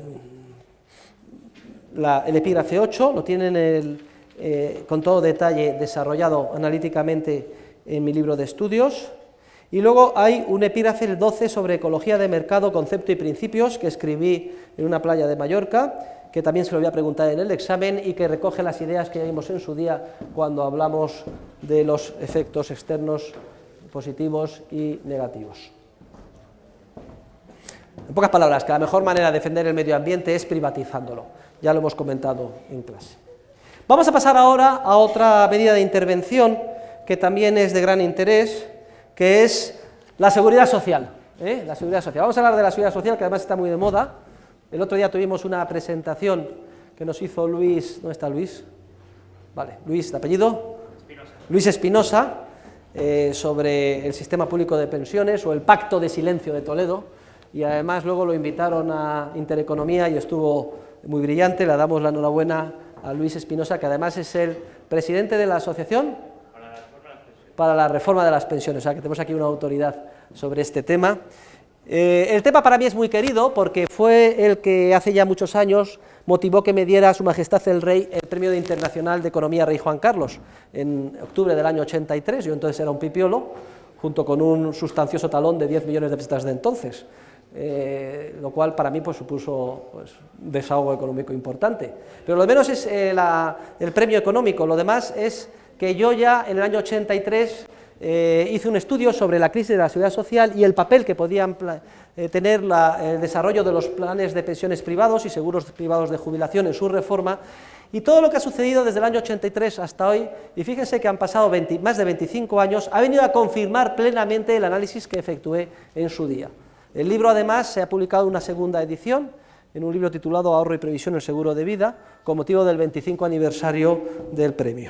la, el epígrafe ocho, lo tienen el, eh, con todo detalle desarrollado analíticamente en mi libro de estudios. Y luego hay un epígrafe, el doce, sobre ecología de mercado, concepto y principios, que escribí en una playa de Mallorca, que también se lo voy a preguntar en el examen y que recoge las ideas que ya vimos en su día cuando hablamos de los efectos externos positivos y negativos. En pocas palabras, que la mejor manera de defender el medio ambiente es privatizándolo, ya lo hemos comentado en clase. Vamos a pasar ahora a otra medida de intervención que también es de gran interés, que es la seguridad social, ¿eh? La seguridad social. Vamos a hablar de la seguridad social, que además está muy de moda. El otro día tuvimos una presentación que nos hizo Luis, ¿dónde está Luis? Vale, Luis, ¿de apellido? Espinosa. Luis Espinosa, eh, sobre el sistema público de pensiones o el pacto de silencio de Toledo, y además luego lo invitaron a Intereconomía y estuvo muy brillante. Le damos la enhorabuena a Luis Espinosa, que además es el presidente de la asociación para la reforma de las pensiones, o sea que tenemos aquí una autoridad sobre este tema. Eh, el tema para mí es muy querido porque fue el que hace ya muchos años motivó que me diera Su Majestad el Rey el Premio Internacional de Economía Rey Juan Carlos, en octubre del año ochenta y tres, yo entonces era un pipiolo, junto con un sustancioso talón de diez millones de pesetas de entonces, eh, lo cual para mí pues, supuso pues, un desahogo económico importante. Pero lo de menos es eh, la, el premio económico, lo demás es que yo ya en el año ochenta y tres eh, hice un estudio sobre la crisis de la seguridad social y el papel que podían eh, tener la, el desarrollo de los planes de pensiones privados y seguros privados de jubilación en su reforma, y todo lo que ha sucedido desde el año ochenta y tres hasta hoy, y fíjense que han pasado veinte, más de veinticinco años, ha venido a confirmar plenamente el análisis que efectué en su día. El libro además se ha publicado una segunda edición, en un libro titulado Ahorro y previsión en seguro de vida, con motivo del veinticinco aniversario del premio.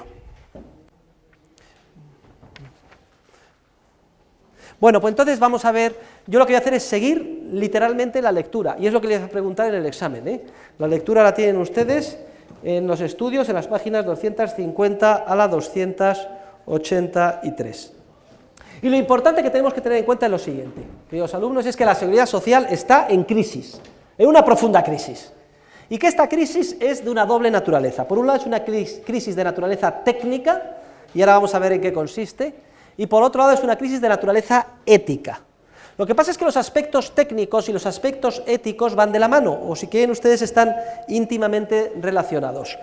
Bueno, pues entonces vamos a ver, yo lo que voy a hacer es seguir literalmente la lectura, y es lo que les voy a preguntar en el examen, ¿eh? La lectura la tienen ustedes en los estudios, en las páginas doscientos cincuenta a la doscientos ochenta y tres. Y lo importante que tenemos que tener en cuenta es lo siguiente, queridos alumnos, es que la seguridad social está en crisis, en una profunda crisis. Y que esta crisis es de una doble naturaleza. Por un lado es una crisis de naturaleza técnica, y ahora vamos a ver en qué consiste, y por otro lado es una crisis de naturaleza ética. Lo que pasa es que los aspectos técnicos y los aspectos éticos van de la mano, o si quieren ustedes están íntimamente relacionados.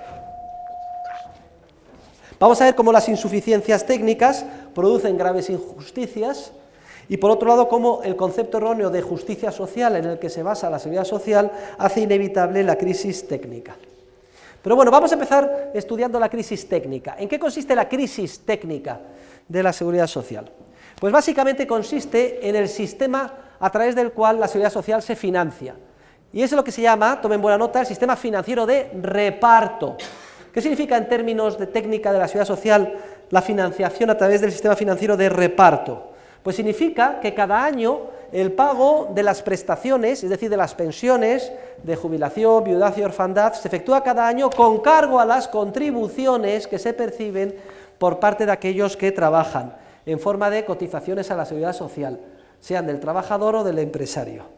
Vamos a ver cómo las insuficiencias técnicas producen graves injusticias y por otro lado cómo el concepto erróneo de justicia social en el que se basa la seguridad social hace inevitable la crisis técnica. Pero bueno, vamos a empezar estudiando la crisis técnica. ¿En qué consiste la crisis técnica de la seguridad social? Pues básicamente consiste en el sistema a través del cual la seguridad social se financia. Y eso es lo que se llama, tomen buena nota, el sistema financiero de reparto. ¿Qué significa en términos de técnica de la seguridad social la financiación a través del sistema financiero de reparto? Pues significa que cada año el pago de las prestaciones, es decir, de las pensiones de jubilación, viudaz y orfandad, se efectúa cada año con cargo a las contribuciones que se perciben por parte de aquellos que trabajan, en forma de cotizaciones a la seguridad social, sean del trabajador o del empresario.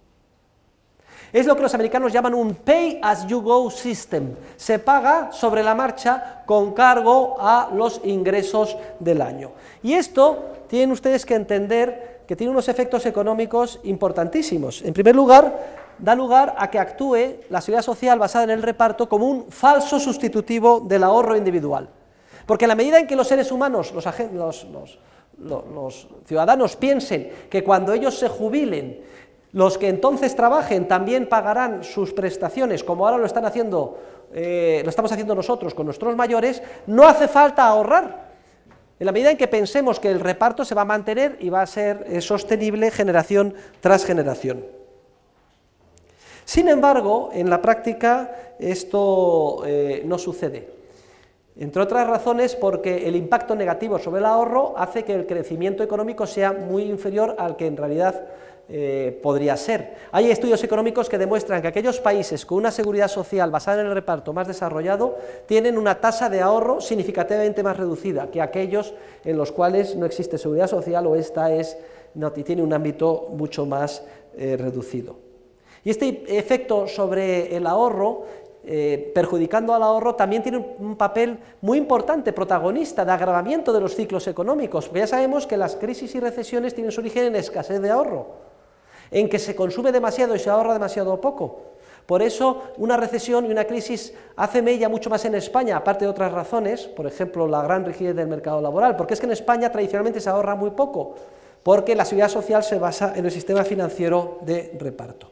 Es lo que los americanos llaman un pay-as-you-go system, se paga sobre la marcha con cargo a los ingresos del año. Y esto tienen ustedes que entender que tiene unos efectos económicos importantísimos. En primer lugar, da lugar a que actúe la seguridad social basada en el reparto como un falso sustitutivo del ahorro individual. Porque en la medida en que los seres humanos, los, los, los, los, los ciudadanos piensen que cuando ellos se jubilen, los que entonces trabajen también pagarán sus prestaciones, como ahora lo están haciendo, eh, lo estamos haciendo nosotros con nuestros mayores, no hace falta ahorrar. En la medida en que pensemos que el reparto se va a mantener y va a ser eh, sostenible generación tras generación. Sin embargo, en la práctica esto eh, no sucede. Entre otras razones porque el impacto negativo sobre el ahorro hace que el crecimiento económico sea muy inferior al que en realidad eh, podría ser. Hay estudios económicos que demuestran que aquellos países con una seguridad social basada en el reparto más desarrollado tienen una tasa de ahorro significativamente más reducida que aquellos en los cuales no existe seguridad social o esta es, no, tiene un ámbito mucho más eh, reducido. Y este efecto sobre el ahorro, Eh, perjudicando al ahorro, también tiene un, un papel muy importante, protagonista, de agravamiento de los ciclos económicos, porque ya sabemos que las crisis y recesiones tienen su origen en escasez de ahorro, en que se consume demasiado y se ahorra demasiado poco. Por eso una recesión y una crisis hace mella mucho más en España, aparte de otras razones, por ejemplo la gran rigidez del mercado laboral, porque es que en España tradicionalmente se ahorra muy poco, porque la seguridad social se basa en el sistema financiero de reparto.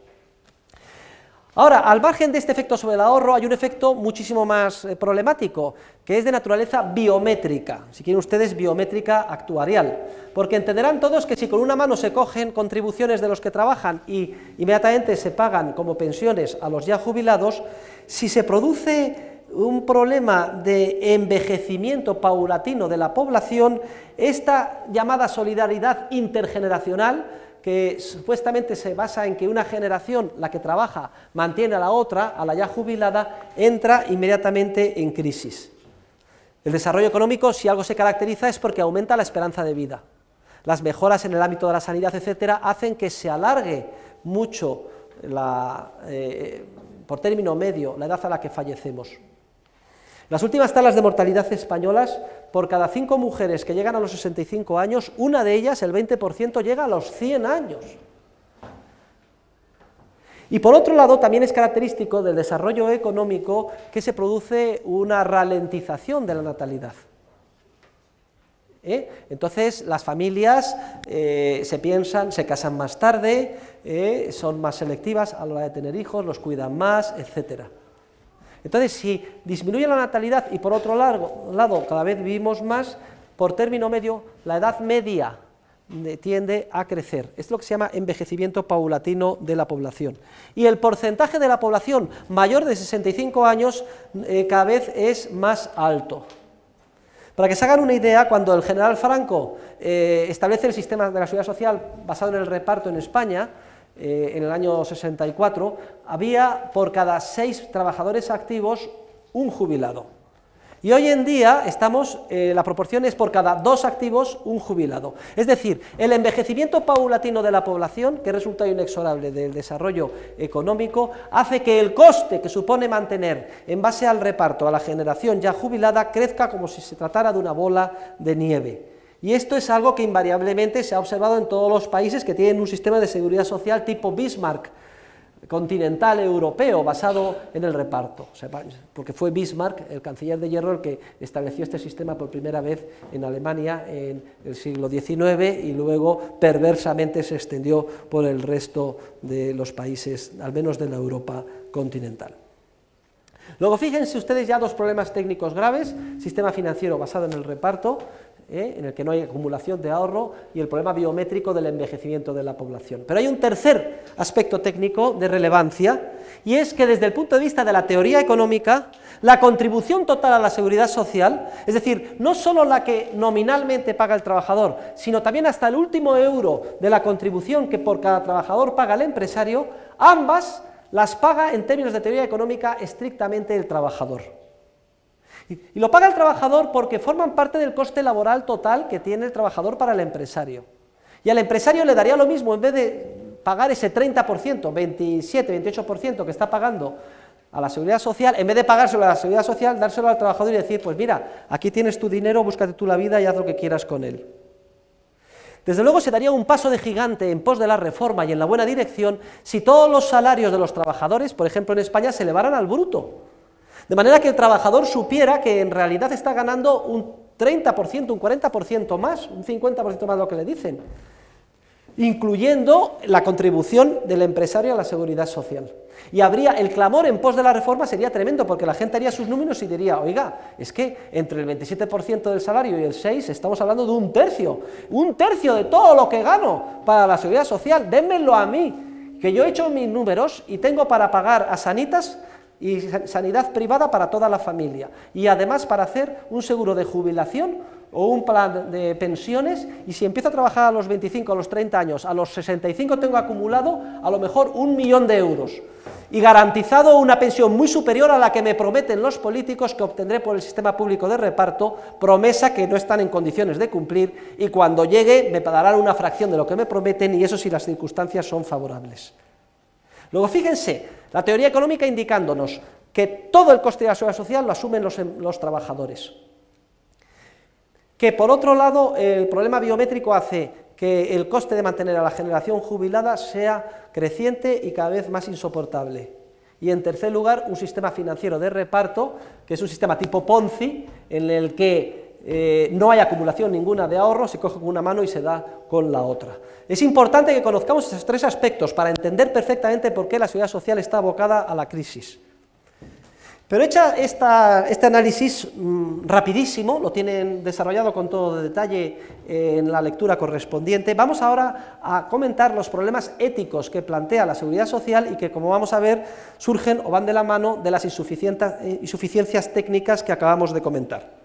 Ahora, al margen de este efecto sobre el ahorro, hay un efecto muchísimo más eh, problemático, que es de naturaleza biométrica, si quieren ustedes, biométrica actuarial, porque entenderán todos que si con una mano se cogen contribuciones de los que trabajan y inmediatamente se pagan como pensiones a los ya jubilados, si se produce un problema de envejecimiento paulatino de la población, esta llamada solidaridad intergeneracional, que supuestamente se basa en que una generación, la que trabaja, mantiene a la otra, a la ya jubilada, entra inmediatamente en crisis. El desarrollo económico, si algo se caracteriza, es porque aumenta la esperanza de vida. Las mejoras en el ámbito de la sanidad, etcétera, hacen que se alargue mucho, la, eh, por término medio, la edad a la que fallecemos. Las últimas tablas de mortalidad españolas, por cada cinco mujeres que llegan a los sesenta y cinco años, una de ellas, el veinte por ciento, llega a los cien años. Y por otro lado, también es característico del desarrollo económico que se produce una ralentización de la natalidad. ¿Eh? Entonces, las familias eh, se piensan, se casan más tarde, eh, son más selectivas a la hora de tener hijos, los cuidan más, etcétera. Entonces, si disminuye la natalidad y por otro lado, lado cada vez vivimos más, por término medio, la edad media tiende a crecer. Esto es lo que se llama envejecimiento paulatino de la población. Y el porcentaje de la población mayor de sesenta y cinco años eh, cada vez es más alto. Para que se hagan una idea, cuando el general Franco eh, establece el sistema de la seguridad social basado en el reparto en España, Eh, en el año sesenta y cuatro, había por cada seis trabajadores activos un jubilado. Y hoy en día estamos, eh, la proporción es por cada dos activos un jubilado. Es decir, el envejecimiento paulatino de la población, que es resultado inexorable del desarrollo económico, hace que el coste que supone mantener en base al reparto a la generación ya jubilada crezca como si se tratara de una bola de nieve. Y esto es algo que invariablemente se ha observado en todos los países que tienen un sistema de seguridad social tipo Bismarck, continental europeo, basado en el reparto, o sea, porque fue Bismarck, el canciller de hierro, el que estableció este sistema por primera vez en Alemania en el siglo diecinueve y luego perversamente se extendió por el resto de los países, al menos de la Europa continental. Luego fíjense ustedes ya dos problemas técnicos graves: sistema financiero basado en el reparto, ¿eh? en el que no hay acumulación de ahorro, y el problema biométrico del envejecimiento de la población. Pero hay un tercer aspecto técnico de relevancia, y es que desde el punto de vista de la teoría económica, la contribución total a la seguridad social, es decir, no solo la que nominalmente paga el trabajador, sino también hasta el último euro de la contribución que por cada trabajador paga el empresario, ambas las paga en términos de teoría económica estrictamente el trabajador. Y lo paga el trabajador porque forman parte del coste laboral total que tiene el trabajador para el empresario. Y al empresario le daría lo mismo, en vez de pagar ese treinta por ciento, veintisiete, veintiocho por ciento que está pagando a la seguridad social, en vez de pagárselo a la seguridad social, dárselo al trabajador y decir, pues mira, aquí tienes tu dinero, búscate tú la vida y haz lo que quieras con él. Desde luego se daría un paso de gigante en pos de la reforma y en la buena dirección si todos los salarios de los trabajadores, por ejemplo en España, se elevaran al bruto. De manera que el trabajador supiera que en realidad está ganando un treinta por ciento, un cuarenta por ciento más, un cincuenta por ciento más de lo que le dicen, incluyendo la contribución del empresario a la seguridad social. Y habría, el clamor en pos de la reforma sería tremendo, porque la gente haría sus números y diría, oiga, es que entre el veintisiete por ciento del salario y el seis por ciento estamos hablando de un tercio, un tercio de todo lo que gano para la seguridad social, dénmelo a mí, que yo he hecho mis números y tengo para pagar a Sanitas y sanidad privada para toda la familia, y además para hacer un seguro de jubilación o un plan de pensiones, y si empiezo a trabajar a los veinticinco, a los treinta años, a los sesenta y cinco tengo acumulado a lo mejor un millón de euros, y garantizado una pensión muy superior a la que me prometen los políticos que obtendré por el sistema público de reparto, promesa que no están en condiciones de cumplir, y cuando llegue me darán una fracción de lo que me prometen, y eso si las circunstancias son favorables. Luego fíjense, la teoría económica indicándonos que todo el coste de la seguridad social lo asumen los, los trabajadores. Que por otro lado el problema biométrico hace que el coste de mantener a la generación jubilada sea creciente y cada vez más insoportable. Y en tercer lugar, un sistema financiero de reparto, que es un sistema tipo Ponzi, en el que Eh, no hay acumulación ninguna de ahorros, se coge con una mano y se da con la otra. Es importante que conozcamos esos tres aspectos para entender perfectamente por qué la seguridad social está abocada a la crisis. Pero hecha esta, este análisis mmm, rapidísimo, lo tienen desarrollado con todo detalle eh, en la lectura correspondiente, vamos ahora a comentar los problemas éticos que plantea la seguridad social y que, como vamos a ver, surgen o van de la mano de las insuficiencias técnicas que acabamos de comentar.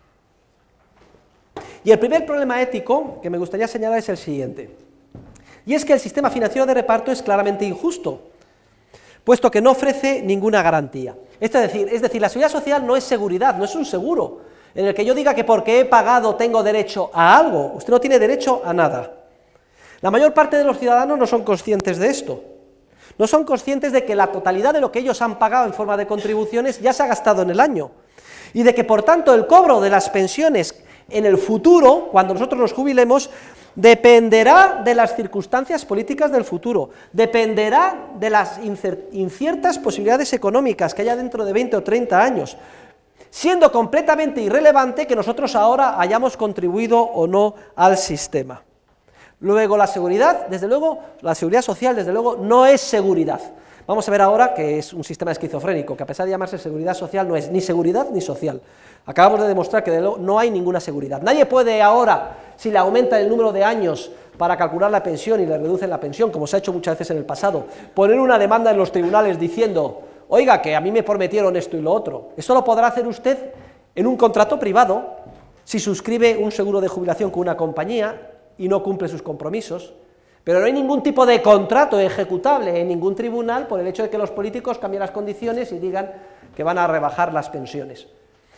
Y el primer problema ético que me gustaría señalar es el siguiente, y es que el sistema financiero de reparto es claramente injusto, puesto que no ofrece ninguna garantía. Es decir, es decir, la seguridad social no es seguridad, no es un seguro, en el que yo diga que porque he pagado tengo derecho a algo. Usted no tiene derecho a nada. La mayor parte de los ciudadanos no son conscientes de esto, no son conscientes de que la totalidad de lo que ellos han pagado en forma de contribuciones ya se ha gastado en el año, y de que por tanto el cobro de las pensiones en el futuro, cuando nosotros nos jubilemos, dependerá de las circunstancias políticas del futuro, dependerá de las inciertas posibilidades económicas que haya dentro de veinte o treinta años, siendo completamente irrelevante que nosotros ahora hayamos contribuido o no al sistema. Luego, la seguridad, desde luego, la seguridad social, desde luego, no es seguridad. Vamos a ver ahora que es un sistema esquizofrénico, que a pesar de llamarse seguridad social, no es ni seguridad ni social. Acabamos de demostrar que no hay ninguna seguridad. Nadie puede ahora, si le aumenta el número de años para calcular la pensión y le reducen la pensión, como se ha hecho muchas veces en el pasado, poner una demanda en los tribunales diciendo, oiga, que a mí me prometieron esto y lo otro. Eso lo podrá hacer usted en un contrato privado, si suscribe un seguro de jubilación con una compañía y no cumple sus compromisos. Pero no hay ningún tipo de contrato ejecutable en ningún tribunal por el hecho de que los políticos cambien las condiciones y digan que van a rebajar las pensiones.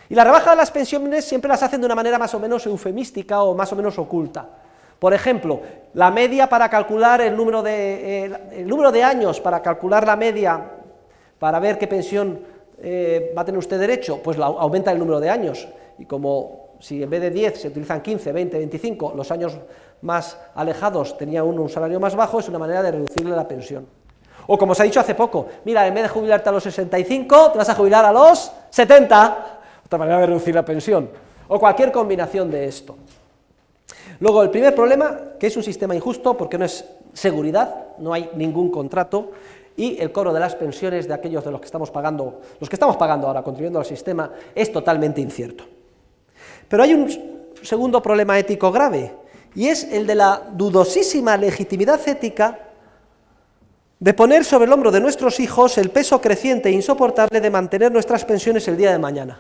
Y la rebaja de las pensiones siempre las hacen de una manera más o menos eufemística o más o menos oculta. Por ejemplo, la media para calcular el número de, eh, el número de años, para calcular la media, para ver qué pensión eh, va a tener usted derecho, pues la, aumenta el número de años. Y como si en vez de diez se utilizan quince, veinte, veinticinco, los años más alejados tenía uno un salario más bajo, es una manera de reducirle la pensión. O como se ha dicho hace poco, mira, en vez de jubilarte a los sesenta y cinco, te vas a jubilar a los setenta, otra manera de reducir la pensión, o cualquier combinación de esto. Luego, el primer problema, que es un sistema injusto porque no es seguridad, no hay ningún contrato, y el cobro de las pensiones de aquellos de los que estamos pagando, los que estamos pagando ahora, contribuyendo al sistema, es totalmente incierto. Pero hay un segundo problema ético grave, y es el de la dudosísima legitimidad ética de poner sobre el hombro de nuestros hijos el peso creciente e insoportable de mantener nuestras pensiones el día de mañana.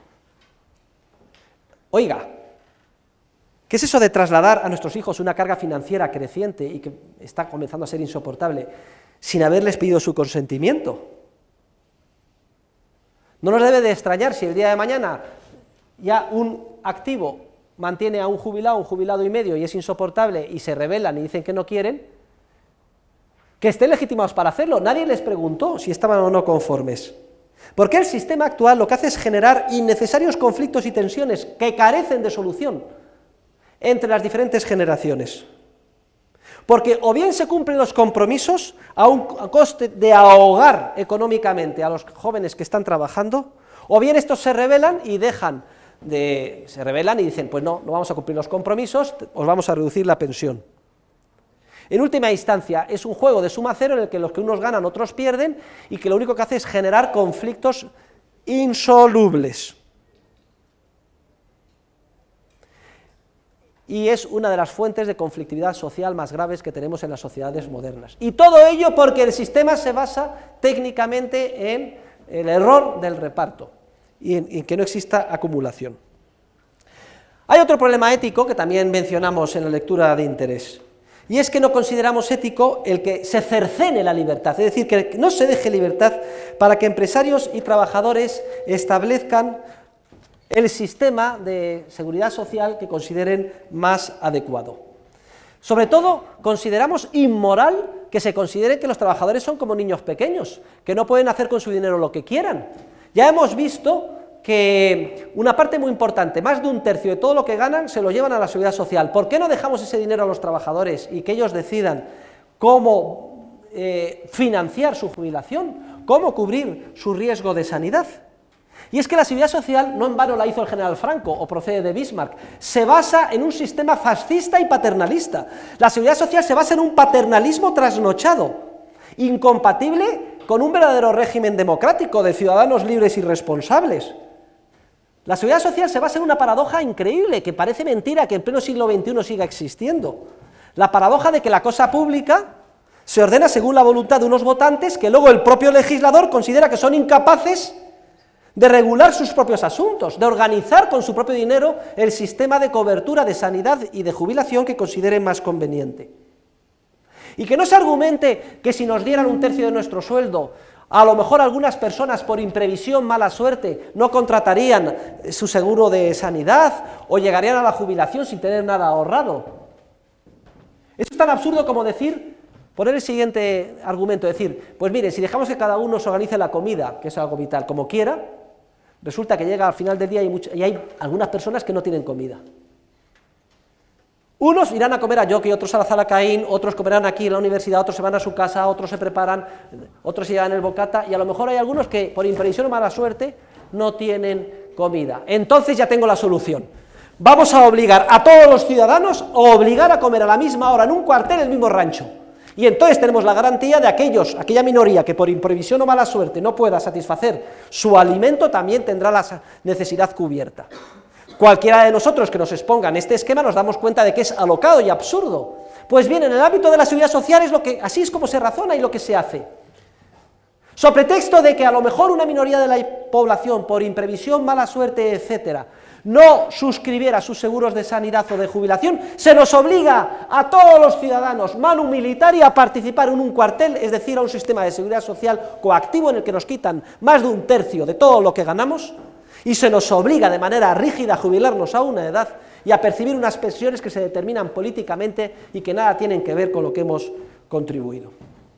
Oiga, ¿qué es eso de trasladar a nuestros hijos una carga financiera creciente y que está comenzando a ser insoportable sin haberles pedido su consentimiento? No nos debe de extrañar si el día de mañana ya un activo mantiene a un jubilado, un jubilado y medio, y es insoportable, y se rebelan y dicen que no quieren, que estén legitimados para hacerlo. Nadie les preguntó si estaban o no conformes. Porque el sistema actual lo que hace es generar innecesarios conflictos y tensiones que carecen de solución entre las diferentes generaciones. Porque o bien se cumplen los compromisos a un a coste de ahogar económicamente a los jóvenes que están trabajando, o bien estos se rebelan y dejan de, se rebelan y dicen, pues no, no vamos a cumplir los compromisos, os vamos a reducir la pensión. En última instancia, es un juego de suma cero en el que los que unos ganan, otros pierden, y que lo único que hace es generar conflictos insolubles. Y es una de las fuentes de conflictividad social más graves que tenemos en las sociedades modernas. Y todo ello porque el sistema se basa técnicamente en el error del reparto y en, en que no exista acumulación. Hay otro problema ético que también mencionamos en la lectura de interés, y es que no consideramos ético el que se cercene la libertad, es decir, que no se deje libertad para que empresarios y trabajadores establezcan el sistema de seguridad social que consideren más adecuado. Sobre todo, consideramos inmoral que se considere que los trabajadores son como niños pequeños, que no pueden hacer con su dinero lo que quieran. Ya hemos visto que una parte muy importante, más de un tercio de todo lo que ganan, se lo llevan a la seguridad social. ¿Por qué no dejamos ese dinero a los trabajadores y que ellos decidan cómo eh, financiar su jubilación, cómo cubrir su riesgo de sanidad? Y es que la seguridad social no en vano la hizo el general Franco o procede de Bismarck, se basa en un sistema fascista y paternalista. La seguridad social se basa en un paternalismo trasnochado, incompatible con un verdadero régimen democrático de ciudadanos libres y responsables. La seguridad social se basa en una paradoja increíble, que parece mentira que en pleno siglo veintiuno siga existiendo. La paradoja de que la cosa pública se ordena según la voluntad de unos votantes que luego el propio legislador considera que son incapaces de regular sus propios asuntos, de organizar con su propio dinero el sistema de cobertura de sanidad y de jubilación que consideren más conveniente. Y que no se argumente que si nos dieran un tercio de nuestro sueldo, a lo mejor algunas personas por imprevisión, mala suerte, no contratarían su seguro de sanidad o llegarían a la jubilación sin tener nada ahorrado. Eso es tan absurdo como decir, poner el siguiente argumento, decir, pues mire, si dejamos que cada uno se organice la comida, que es algo vital, como quiera, resulta que llega al final del día y, mucho, y hay algunas personas que no tienen comida. Unos irán a comer a Yoki, otros a la Zalacaín, otros comerán aquí en la universidad, otros se van a su casa, otros se preparan, otros se llevan el bocata, y a lo mejor hay algunos que por imprevisión o mala suerte no tienen comida. Entonces ya tengo la solución. Vamos a obligar a todos los ciudadanos a obligar a comer a la misma hora en un cuartel el mismo rancho. Y entonces tenemos la garantía de aquellos, aquella minoría que por imprevisión o mala suerte no pueda satisfacer su alimento, también tendrá la necesidad cubierta. Cualquiera de nosotros que nos exponga en este esquema nos damos cuenta de que es alocado y absurdo. Pues bien, en el ámbito de la seguridad social es lo que, así es como se razona y lo que se hace. So pretexto de que a lo mejor una minoría de la población, por imprevisión, mala suerte, etcétera, no suscribiera sus seguros de sanidad o de jubilación, se nos obliga a todos los ciudadanos, manu militari, a participar en un cuartel, es decir, a un sistema de seguridad social coactivo en el que nos quitan más de un tercio de todo lo que ganamos, y se nos obliga de manera rígida a jubilarnos a una edad y a percibir unas pensiones que se determinan políticamente y que nada tienen que ver con lo que hemos contribuido.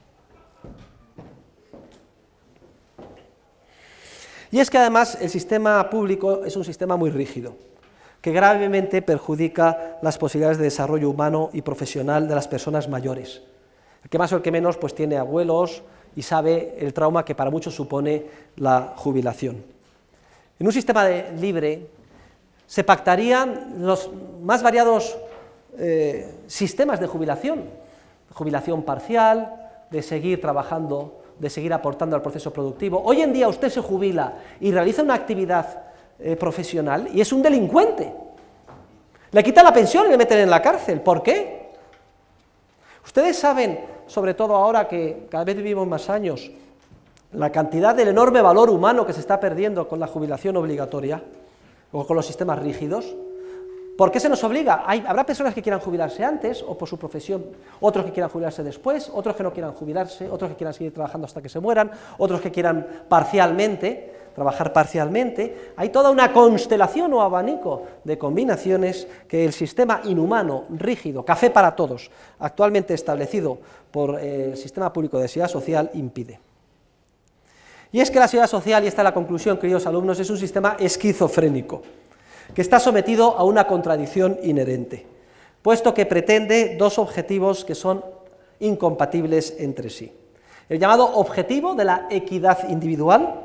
Y es que además el sistema público es un sistema muy rígido, que gravemente perjudica las posibilidades de desarrollo humano y profesional de las personas mayores. El que más o el que menos pues tiene abuelos y sabe el trauma que para muchos supone la jubilación. En un sistema de, libre se pactarían los más variados eh, sistemas de jubilación, jubilación parcial, de seguir trabajando, de seguir aportando al proceso productivo. Hoy en día usted se jubila y realiza una actividad eh, profesional y es un delincuente. Le quitan la pensión y le meten en la cárcel. ¿Por qué? Ustedes saben, sobre todo ahora que cada vez vivimos más años, la cantidad del enorme valor humano que se está perdiendo con la jubilación obligatoria o con los sistemas rígidos. ¿Por qué se nos obliga? Hay, habrá personas que quieran jubilarse antes o por su profesión, otros que quieran jubilarse después, otros que no quieran jubilarse, otros que quieran seguir trabajando hasta que se mueran, otros que quieran parcialmente, trabajar parcialmente. Hay toda una constelación o abanico de combinaciones que el sistema inhumano, rígido, café para todos, actualmente establecido por el sistema público de seguridad social, impide. Y es que la seguridad social, y esta es la conclusión, queridos alumnos, es un sistema esquizofrénico, que está sometido a una contradicción inherente, puesto que pretende dos objetivos que son incompatibles entre sí. El llamado objetivo de la equidad individual,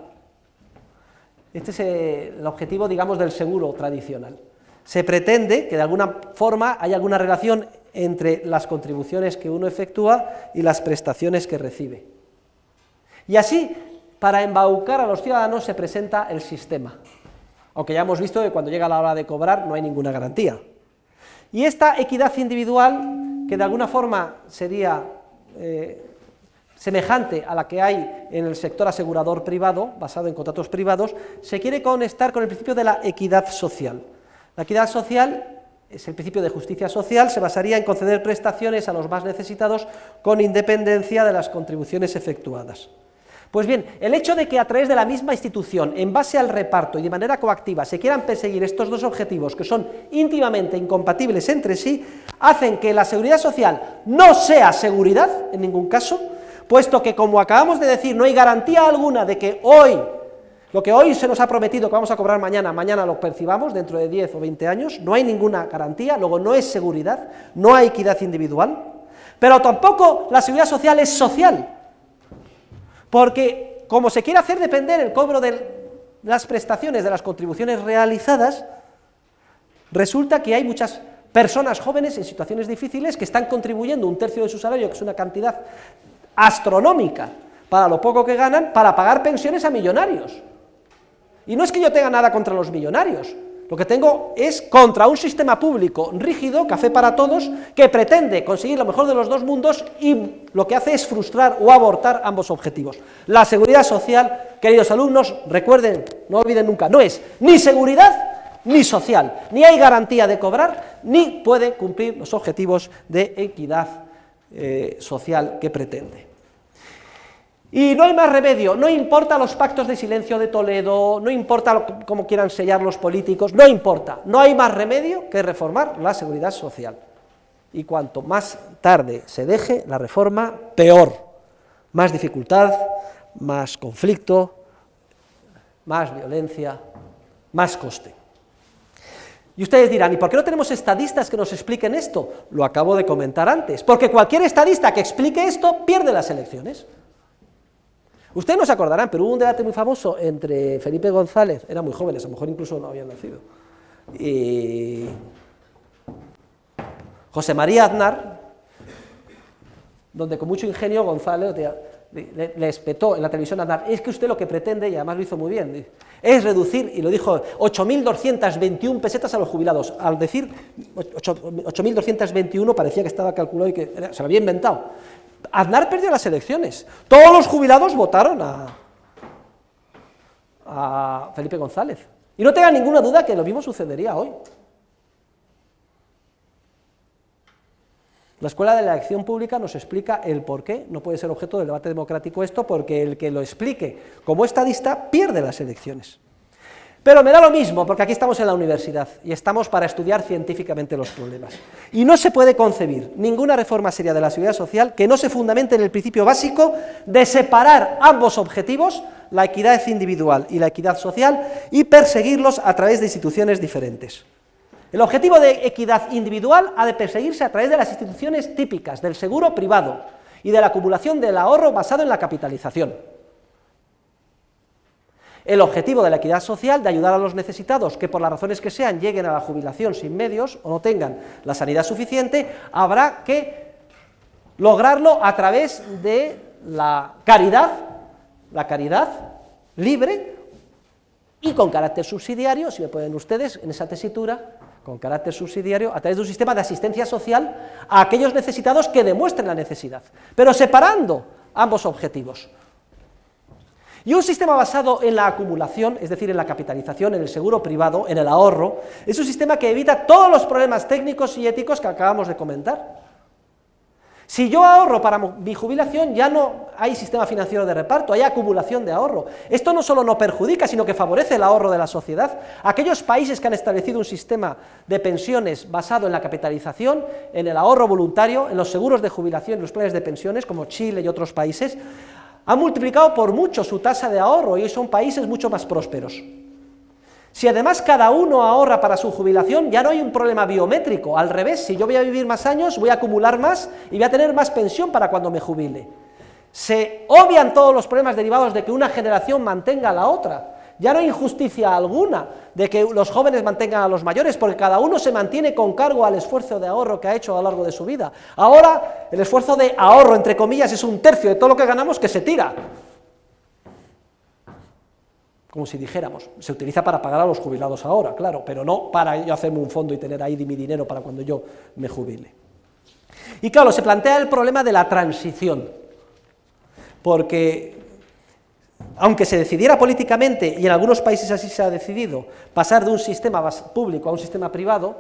este es el objetivo, digamos, del seguro tradicional. Se pretende que de alguna forma haya alguna relación entre las contribuciones que uno efectúa y las prestaciones que recibe. Y así, para embaucar a los ciudadanos se presenta el sistema. Aunque ya hemos visto que cuando llega la hora de cobrar no hay ninguna garantía. Y esta equidad individual, que de alguna forma sería eh, semejante a la que hay en el sector asegurador privado, basado en contratos privados, se quiere conectar con el principio de la equidad social. La equidad social es el principio de justicia social, se basaría en conceder prestaciones a los más necesitados con independencia de las contribuciones efectuadas. Pues bien, el hecho de que a través de la misma institución, en base al reparto y de manera coactiva, se quieran perseguir estos dos objetivos que son íntimamente incompatibles entre sí, hacen que la seguridad social no sea seguridad en ningún caso, puesto que, como acabamos de decir, no hay garantía alguna de que hoy, lo que hoy se nos ha prometido que vamos a cobrar mañana, mañana lo percibamos dentro de diez o veinte años, no hay ninguna garantía, luego no es seguridad, no hay equidad individual, pero tampoco la seguridad social es social. Porque, como se quiere hacer depender el cobro de las prestaciones de las contribuciones realizadas, resulta que hay muchas personas jóvenes en situaciones difíciles que están contribuyendo un tercio de su salario, que es una cantidad astronómica para lo poco que ganan, para pagar pensiones a millonarios. Y no es que yo tenga nada contra los millonarios, lo que tengo es contra un sistema público rígido, café para todos, que pretende conseguir lo mejor de los dos mundos y lo que hace es frustrar o abortar ambos objetivos. La seguridad social, queridos alumnos, recuerden, no olviden nunca, no es ni seguridad ni social, ni hay garantía de cobrar, ni puede cumplir los objetivos de equidad eh, social que pretende. Y no hay más remedio, no importa los pactos de silencio de Toledo, no importa lo, cómo quieran sellar los políticos, no importa, no hay más remedio que reformar la seguridad social. Y cuanto más tarde se deje la reforma, peor. Más dificultad, más conflicto, más violencia, más coste. Y ustedes dirán, ¿y por qué no tenemos estadistas que nos expliquen esto? Lo acabo de comentar antes, porque cualquier estadista que explique esto pierde las elecciones. Ustedes no se acordarán, pero hubo un debate muy famoso entre Felipe González, eran muy jóvenes, a lo mejor incluso no habían nacido, y José María Aznar, donde con mucho ingenio González le, le, le espetó en la televisión a Aznar, es que usted lo que pretende, y además lo hizo muy bien, es reducir, y lo dijo, ocho mil doscientas veintiuna pesetas a los jubilados. Al decir ocho mil doscientas veintiuno parecía que estaba calculado y que era, se lo había inventado. Aznar perdió las elecciones, todos los jubilados votaron a, a Felipe González, y no tengan ninguna duda que lo mismo sucedería hoy. La Escuela de la Elección Pública nos explica el por qué no puede ser objeto del debate democrático esto, porque el que lo explique como estadista pierde las elecciones. Pero me da lo mismo, porque aquí estamos en la universidad, y estamos para estudiar científicamente los problemas. Y no se puede concebir ninguna reforma seria de la seguridad social que no se fundamente en el principio básico de separar ambos objetivos, la equidad individual y la equidad social, y perseguirlos a través de instituciones diferentes. El objetivo de equidad individual ha de perseguirse a través de las instituciones típicas, del seguro privado y de la acumulación del ahorro basado en la capitalización. El objetivo de la equidad social, de ayudar a los necesitados que por las razones que sean lleguen a la jubilación sin medios o no tengan la sanidad suficiente, habrá que lograrlo a través de la caridad, la caridad libre y con carácter subsidiario, si me pueden ustedes, en esa tesitura, con carácter subsidiario, a través de un sistema de asistencia social a aquellos necesitados que demuestren la necesidad, pero separando ambos objetivos. Y un sistema basado en la acumulación, es decir, en la capitalización, en el seguro privado, en el ahorro, es un sistema que evita todos los problemas técnicos y éticos que acabamos de comentar. Si yo ahorro para mi jubilación, ya no hay sistema financiero de reparto, hay acumulación de ahorro. Esto no solo no perjudica, sino que favorece el ahorro de la sociedad. Aquellos países que han establecido un sistema de pensiones basado en la capitalización, en el ahorro voluntario, en los seguros de jubilación y los planes de pensiones, como Chile y otros países, han multiplicado por mucho su tasa de ahorro y hoy son países mucho más prósperos. Si además cada uno ahorra para su jubilación, ya no hay un problema biométrico, al revés, si yo voy a vivir más años, voy a acumular más y voy a tener más pensión para cuando me jubile. Se obvian todos los problemas derivados de que una generación mantenga a la otra. Ya no hay injusticia alguna de que los jóvenes mantengan a los mayores, porque cada uno se mantiene con cargo al esfuerzo de ahorro que ha hecho a lo largo de su vida. Ahora, el esfuerzo de ahorro, entre comillas, es un tercio de todo lo que ganamos que se tira. Como si dijéramos, se utiliza para pagar a los jubilados ahora, claro, pero no para yo hacerme un fondo y tener ahí mi dinero para cuando yo me jubile. Y claro, se plantea el problema de la transición, porque aunque se decidiera políticamente, y en algunos países así se ha decidido, pasar de un sistema público a un sistema privado,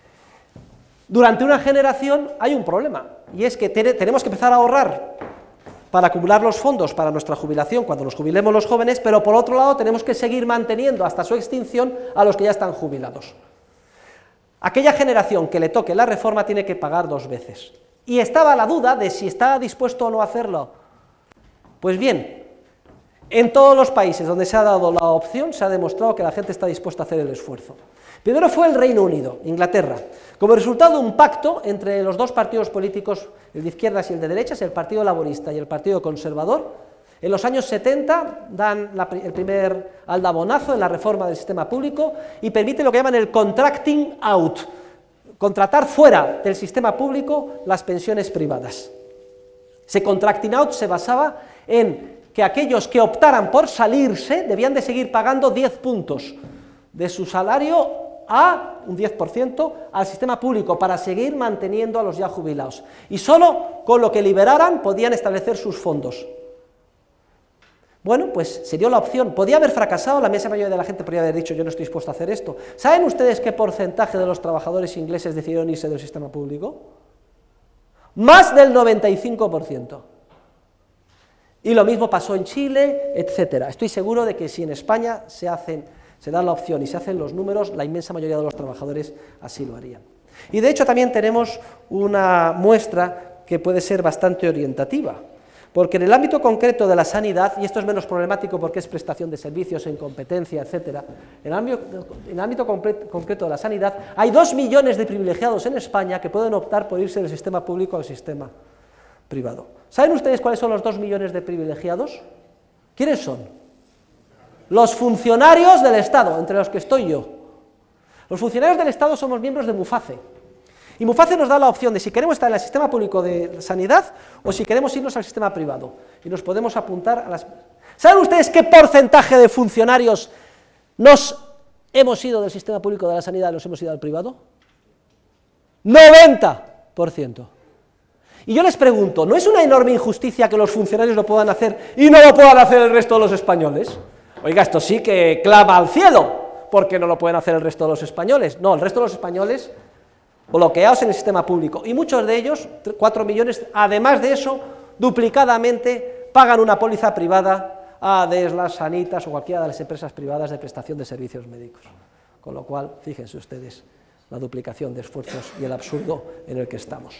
durante una generación hay un problema, y es que tenemos que empezar a ahorrar para acumular los fondos para nuestra jubilación cuando nos jubilemos los jóvenes, pero por otro lado tenemos que seguir manteniendo hasta su extinción a los que ya están jubilados. Aquella generación que le toque la reforma tiene que pagar dos veces. Y estaba la duda de si está dispuesto o no a hacerlo. Pues bien, en todos los países donde se ha dado la opción se ha demostrado que la gente está dispuesta a hacer el esfuerzo. Primero fue el Reino Unido, Inglaterra, como resultado de un pacto entre los dos partidos políticos, el de izquierdas y el de derechas, el Partido Laborista y el Partido Conservador. En los años setenta dan la, el primer aldabonazo en la reforma del sistema público y permite lo que llaman el contracting out, contratar fuera del sistema público las pensiones privadas. Ese contracting out se basaba en que aquellos que optaran por salirse debían de seguir pagando diez puntos de su salario a un diez por ciento al sistema público para seguir manteniendo a los ya jubilados. Y solo con lo que liberaran podían establecer sus fondos. Bueno, pues se dio la opción. Podía haber fracasado, la inmensa mayoría de la gente podría haber dicho yo no estoy dispuesto a hacer esto. ¿Saben ustedes qué porcentaje de los trabajadores ingleses decidieron irse del sistema público? Más del noventa y cinco por ciento. Y lo mismo pasó en Chile, etcétera. Estoy seguro de que si en España se hacen, se da la opción y se hacen los números, la inmensa mayoría de los trabajadores así lo harían. Y de hecho también tenemos una muestra que puede ser bastante orientativa, porque en el ámbito concreto de la sanidad, y esto es menos problemático porque es prestación de servicios, incompetencia, etcétera, en el ámbito, en el ámbito concreto de la sanidad hay dos millones de privilegiados en España que pueden optar por irse del sistema público al sistema privado. ¿Saben ustedes cuáles son los dos millones de privilegiados? ¿Quiénes son? Los funcionarios del Estado, entre los que estoy yo. Los funcionarios del Estado somos miembros de MUFACE. Y MUFACE nos da la opción de si queremos estar en el sistema público de sanidad o si queremos irnos al sistema privado. Y nos podemos apuntar a las... ¿Saben ustedes qué porcentaje de funcionarios nos hemos ido del sistema público de la sanidad y nos hemos ido al privado? noventa por ciento. Y yo les pregunto, ¿no es una enorme injusticia que los funcionarios lo puedan hacer y no lo puedan hacer el resto de los españoles? Oiga, esto sí que clama al cielo, porque no lo pueden hacer el resto de los españoles. No, el resto de los españoles bloqueados en el sistema público, y muchos de ellos, cuatro millones, además de eso, duplicadamente pagan una póliza privada A D E S, las Sanitas o cualquiera de las empresas privadas de prestación de servicios médicos. Con lo cual, fíjense ustedes la duplicación de esfuerzos y el absurdo en el que estamos.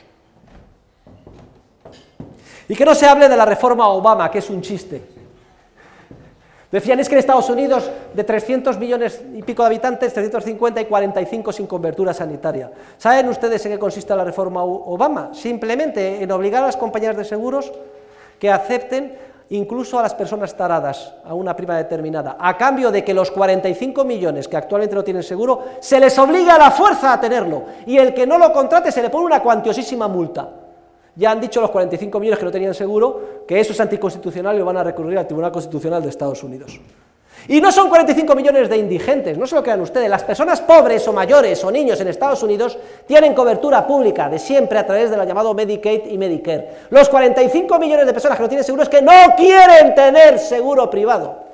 Y que no se hable de la reforma Obama, que es un chiste. Decían, es que en Estados Unidos, de trescientos millones y pico de habitantes, trescientos cincuenta y cuarenta y cinco sin cobertura sanitaria. ¿Saben ustedes en qué consiste la reforma Obama? Simplemente en obligar a las compañías de seguros que acepten incluso a las personas taradas a una prima determinada, a cambio de que los cuarenta y cinco millones que actualmente no tienen seguro, se les obliga a la fuerza a tenerlo, y el que no lo contrate se le pone una cuantiosísima multa. Ya han dicho los cuarenta y cinco millones que no tenían seguro que eso es anticonstitucional y lo van a recurrir al Tribunal Constitucional de Estados Unidos. Y no son cuarenta y cinco millones de indigentes, no se lo crean ustedes, las personas pobres o mayores o niños en Estados Unidos tienen cobertura pública de siempre a través de lo llamado Medicaid y Medicare. Los cuarenta y cinco millones de personas que no tienen seguro es que no quieren tener seguro privado.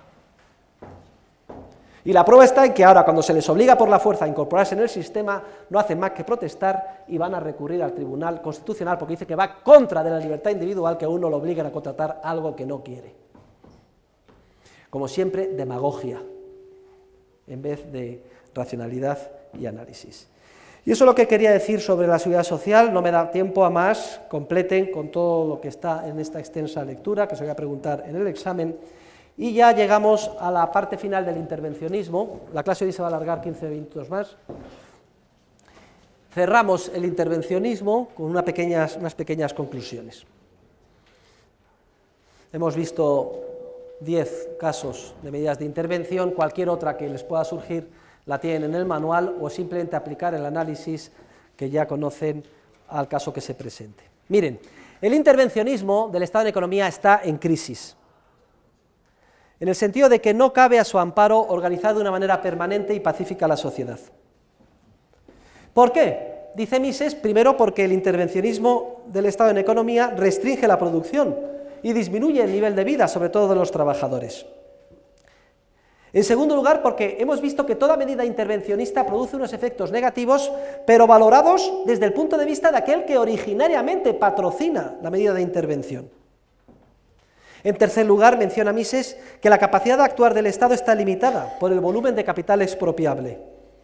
Y la prueba está en que ahora, cuando se les obliga por la fuerza a incorporarse en el sistema, no hacen más que protestar y van a recurrir al Tribunal Constitucional porque dice que va contra de la libertad individual que a uno lo obliguen a contratar algo que no quiere. Como siempre, demagogia, en vez de racionalidad y análisis. Y eso es lo que quería decir sobre la seguridad social, no me da tiempo a más, completen con todo lo que está en esta extensa lectura, que os voy a preguntar en el examen. Y ya llegamos a la parte final del intervencionismo. La clase hoy se va a alargar quince minutos más. Cerramos el intervencionismo con una pequeñas, unas pequeñas conclusiones. Hemos visto diez casos de medidas de intervención, cualquier otra que les pueda surgir la tienen en el manual o simplemente aplicar el análisis que ya conocen al caso que se presente. Miren, el intervencionismo del Estado en economía está en crisis, en el sentido de que no cabe a su amparo organizar de una manera permanente y pacífica la sociedad. ¿Por qué? Dice Mises, primero porque el intervencionismo del Estado en economía restringe la producción y disminuye el nivel de vida, sobre todo de los trabajadores. En segundo lugar, porque hemos visto que toda medida intervencionista produce unos efectos negativos, pero valorados desde el punto de vista de aquel que originariamente patrocina la medida de intervención. En tercer lugar, menciona Mises que la capacidad de actuar del Estado está limitada por el volumen de capital expropiable.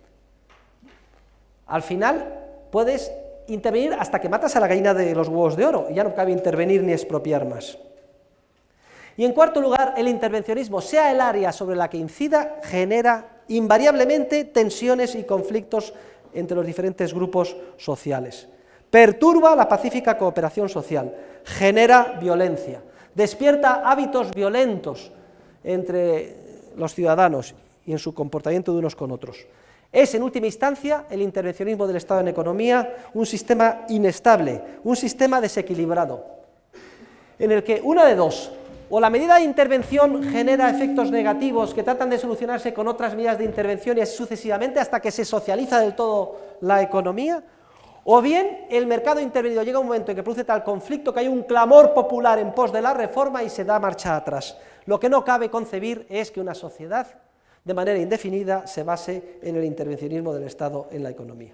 Al final, puedes intervenir hasta que matas a la gallina de los huevos de oro, y ya no cabe intervenir ni expropiar más. Y en cuarto lugar, el intervencionismo, sea el área sobre la que incida, genera invariablemente tensiones y conflictos entre los diferentes grupos sociales. Perturba la pacífica cooperación social, genera violencia, despierta hábitos violentos entre los ciudadanos y en su comportamiento de unos con otros. Es, en última instancia, el intervencionismo del Estado en economía un sistema inestable, un sistema desequilibrado, en el que una de dos, o la medida de intervención genera efectos negativos que tratan de solucionarse con otras medidas de intervención y así sucesivamente hasta que se socializa del todo la economía, o bien el mercado intervenido llega un momento en que produce tal conflicto que hay un clamor popular en pos de la reforma y se da marcha atrás. Lo que no cabe concebir es que una sociedad de manera indefinida se base en el intervencionismo del Estado en la economía.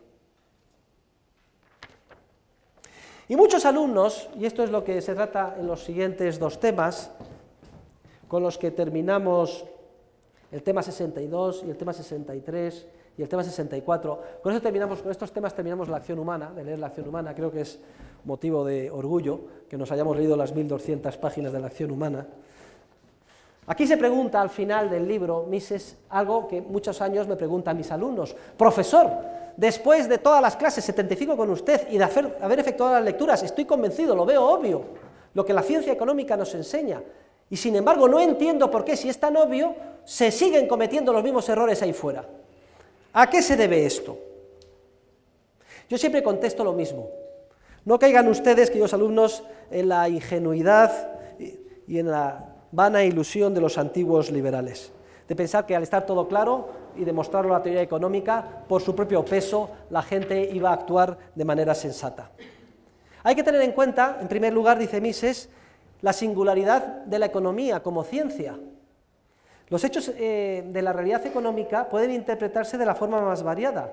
Y muchos alumnos, y esto es lo que se trata en los siguientes dos temas, con los que terminamos el tema sesenta y dos y el tema sesenta y tres y el tema sesenta y cuatro, con, eso terminamos, con estos temas terminamos la acción humana, de leer la acción humana. Creo que es motivo de orgullo que nos hayamos leído las mil doscientas páginas de la acción humana. Aquí se pregunta al final del libro Mises algo que muchos años me preguntan mis alumnos: profesor, después de todas las clases, setenta y cinco con usted, y de hacer, haber efectuado las lecturas, estoy convencido, lo veo obvio, lo que la ciencia económica nos enseña, y sin embargo no entiendo por qué, si es tan obvio, se siguen cometiendo los mismos errores ahí fuera. ¿A qué se debe esto? Yo siempre contesto lo mismo. No caigan ustedes, queridos alumnos, en la ingenuidad y en la vana ilusión de los antiguos liberales, de pensar que al estar todo claro y demostrarlo la teoría económica, por su propio peso, la gente iba a actuar de manera sensata. Hay que tener en cuenta, en primer lugar, dice Mises, la singularidad de la economía como ciencia. Los hechos eh, de la realidad económica pueden interpretarse de la forma más variada,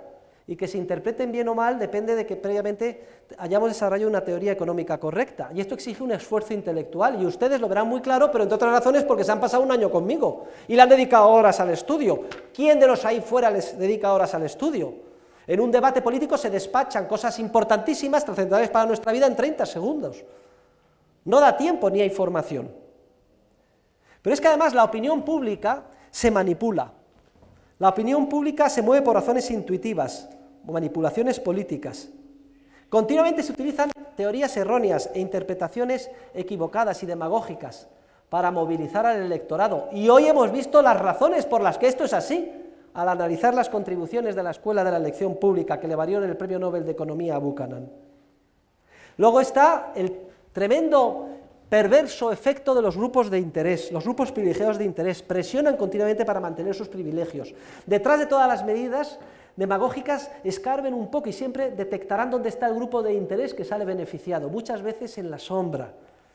y que se interpreten bien o mal depende de que previamente hayamos desarrollado una teoría económica correcta, y esto exige un esfuerzo intelectual, y ustedes lo verán muy claro, pero entre otras razones porque se han pasado un año conmigo, y le han dedicado horas al estudio. ¿Quién de los ahí fuera les dedica horas al estudio? En un debate político se despachan cosas importantísimas, trascendentales para nuestra vida en treinta segundos. No da tiempo ni hay formación. Pero es que además la opinión pública se manipula. La opinión pública se mueve por razones intuitivas, manipulaciones políticas. Continuamente se utilizan teorías erróneas e interpretaciones equivocadas y demagógicas para movilizar al electorado. Y hoy hemos visto las razones por las que esto es así, al analizar las contribuciones de la Escuela de la Elección Pública que le valieron el Premio Nobel de Economía a Buchanan. Luego está el tremendo perverso efecto de los grupos de interés. Los grupos privilegiados de interés presionan continuamente para mantener sus privilegios. Detrás de todas las medidas demagógicas escarben un poco y siempre detectarán dónde está el grupo de interés que sale beneficiado, muchas veces en la sombra.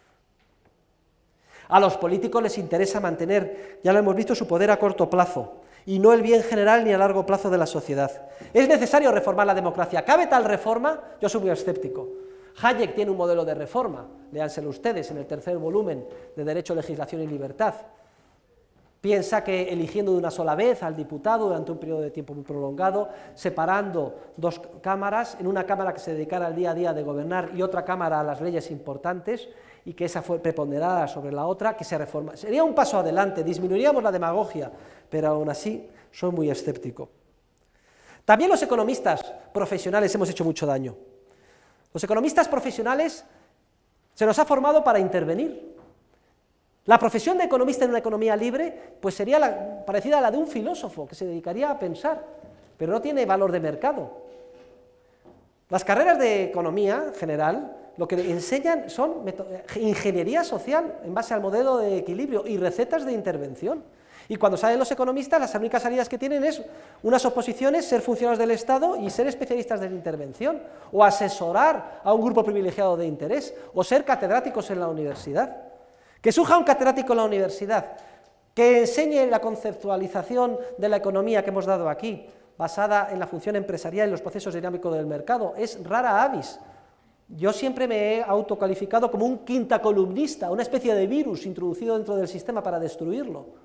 A los políticos les interesa mantener, ya lo hemos visto, su poder a corto plazo, y no el bien general ni a largo plazo de la sociedad. Es necesario reformar la democracia. ¿Cabe tal reforma? Yo soy muy escéptico. Hayek tiene un modelo de reforma, léanselo ustedes en el tercer volumen de Derecho, Legislación y Libertad. Piensa que eligiendo de una sola vez al diputado durante un periodo de tiempo muy prolongado, separando dos cámaras, en una cámara que se dedicara al día a día de gobernar y otra cámara a las leyes importantes, y que esa fue preponderada sobre la otra, que se reforma. Sería un paso adelante, disminuiríamos la demagogia, pero aún así soy muy escéptico. También los economistas profesionales hemos hecho mucho daño. Los economistas profesionales se nos ha formado para intervenir. La profesión de economista en una economía libre pues sería la, parecida a la de un filósofo que se dedicaría a pensar, pero no tiene valor de mercado. Las carreras de economía general lo que enseñan son ingeniería social en base al modelo de equilibrio y recetas de intervención. Y cuando salen los economistas, las únicas salidas que tienen es unas oposiciones, ser funcionarios del Estado y ser especialistas de la intervención, o asesorar a un grupo privilegiado de interés, o ser catedráticos en la universidad. Que surja un catedrático en la universidad, que enseñe la conceptualización de la economía que hemos dado aquí, basada en la función empresarial y los procesos dinámicos del mercado, es rara avis. Yo siempre me he autocalificado como un quinta columnista, una especie de virus introducido dentro del sistema para destruirlo.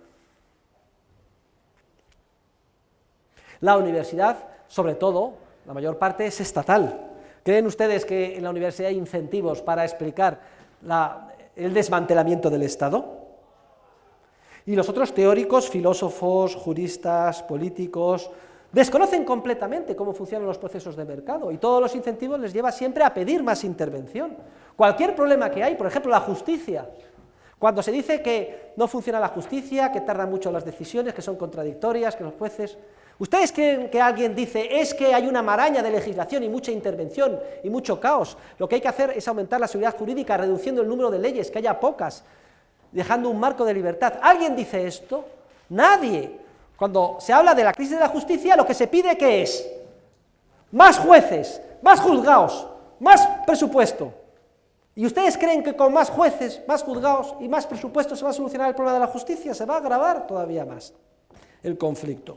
La universidad, sobre todo, la mayor parte es estatal. ¿Creen ustedes que en la universidad hay incentivos para explicar la, el desmantelamiento del Estado? Y los otros teóricos, filósofos, juristas, políticos, desconocen completamente cómo funcionan los procesos de mercado y todos los incentivos les lleva siempre a pedir más intervención. Cualquier problema que hay, por ejemplo, la justicia. Cuando se dice que no funciona la justicia, que tardan mucho las decisiones, que son contradictorias, que los jueces... ¿Ustedes creen que alguien dice, es que hay una maraña de legislación y mucha intervención y mucho caos? Lo que hay que hacer es aumentar la seguridad jurídica, reduciendo el número de leyes, que haya pocas, dejando un marco de libertad. ¿Alguien dice esto? Nadie. Cuando se habla de la crisis de la justicia, lo que se pide, ¿qué es? Más jueces, más juzgados, más presupuesto. ¿Y ustedes creen que con más jueces, más juzgados y más presupuesto se va a solucionar el problema de la justicia? Se va a agravar todavía más el conflicto.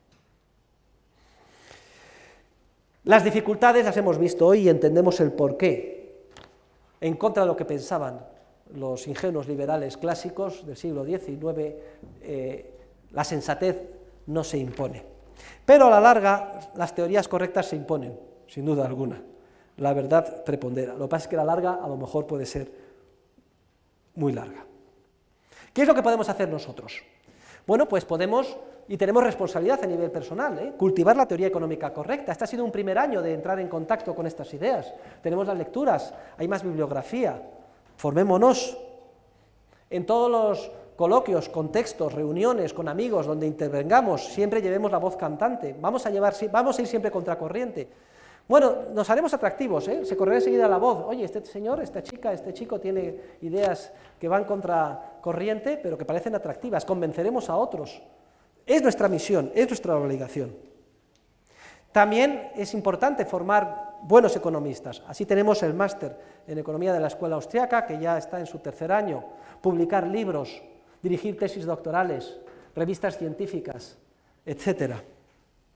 Las dificultades las hemos visto hoy y entendemos el porqué. En contra de lo que pensaban los ingenuos liberales clásicos del siglo diecinueve, eh, la sensatez no se impone. Pero a la larga las teorías correctas se imponen, sin duda alguna. La verdad prepondera. Lo que pasa es que la larga a lo mejor puede ser muy larga. ¿Qué es lo que podemos hacer nosotros? Bueno, pues podemos, y tenemos responsabilidad a nivel personal, ¿eh? cultivar la teoría económica correcta. Este ha sido un primer año de entrar en contacto con estas ideas. Tenemos las lecturas, hay más bibliografía, formémonos. En todos los coloquios, contextos, reuniones con amigos donde intervengamos, siempre llevemos la voz cantante. Vamos a, llevar, vamos a ir siempre contracorriente. Bueno, nos haremos atractivos, ¿eh? Se correrá enseguida la voz. Oye, este señor, esta chica, este chico tiene ideas que van contra corriente, pero que parecen atractivas. Convenceremos a otros. Es nuestra misión, es nuestra obligación. También es importante formar buenos economistas. Así tenemos el máster en Economía de la Escuela Austriaca, que ya está en su tercer año. Publicar libros, dirigir tesis doctorales, revistas científicas, etcétera.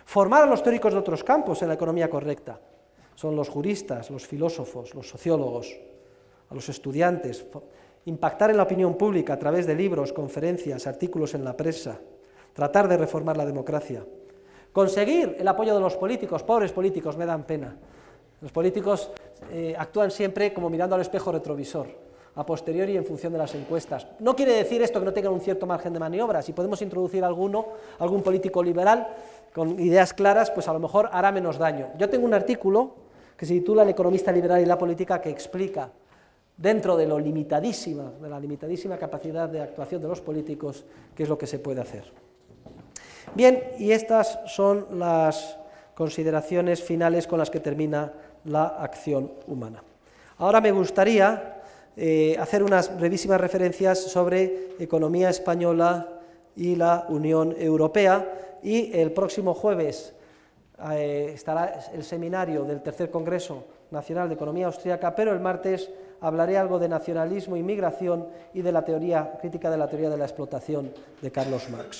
Formar a los teóricos de otros campos en la economía correcta. Son los juristas, los filósofos, los sociólogos, a los estudiantes. Impactar en la opinión pública a través de libros, conferencias, artículos en la prensa. Tratar de reformar la democracia. Conseguir el apoyo de los políticos. Pobres políticos, me dan pena. Los políticos eh, actúan siempre como mirando al espejo retrovisor, a posteriori en función de las encuestas. No quiere decir esto que no tengan un cierto margen de maniobra. Si podemos introducir alguno, algún político liberal con ideas claras, pues a lo mejor hará menos daño. Yo tengo un artículo que se titula El economista liberal y la política, que explica, dentro de lo limitadísima, de la limitadísima capacidad de actuación de los políticos, qué es lo que se puede hacer. Bien, y estas son las consideraciones finales con las que termina la acción humana. Ahora me gustaría Eh, hacer unas brevísimas referencias sobre economía española y la Unión Europea, y el próximo jueves eh, estará el seminario del tercer Congreso Nacional de Economía Austríaca, pero el martes hablaré algo de nacionalismo, inmigración y de la teoría crítica de la teoría de la explotación de Carlos Marx.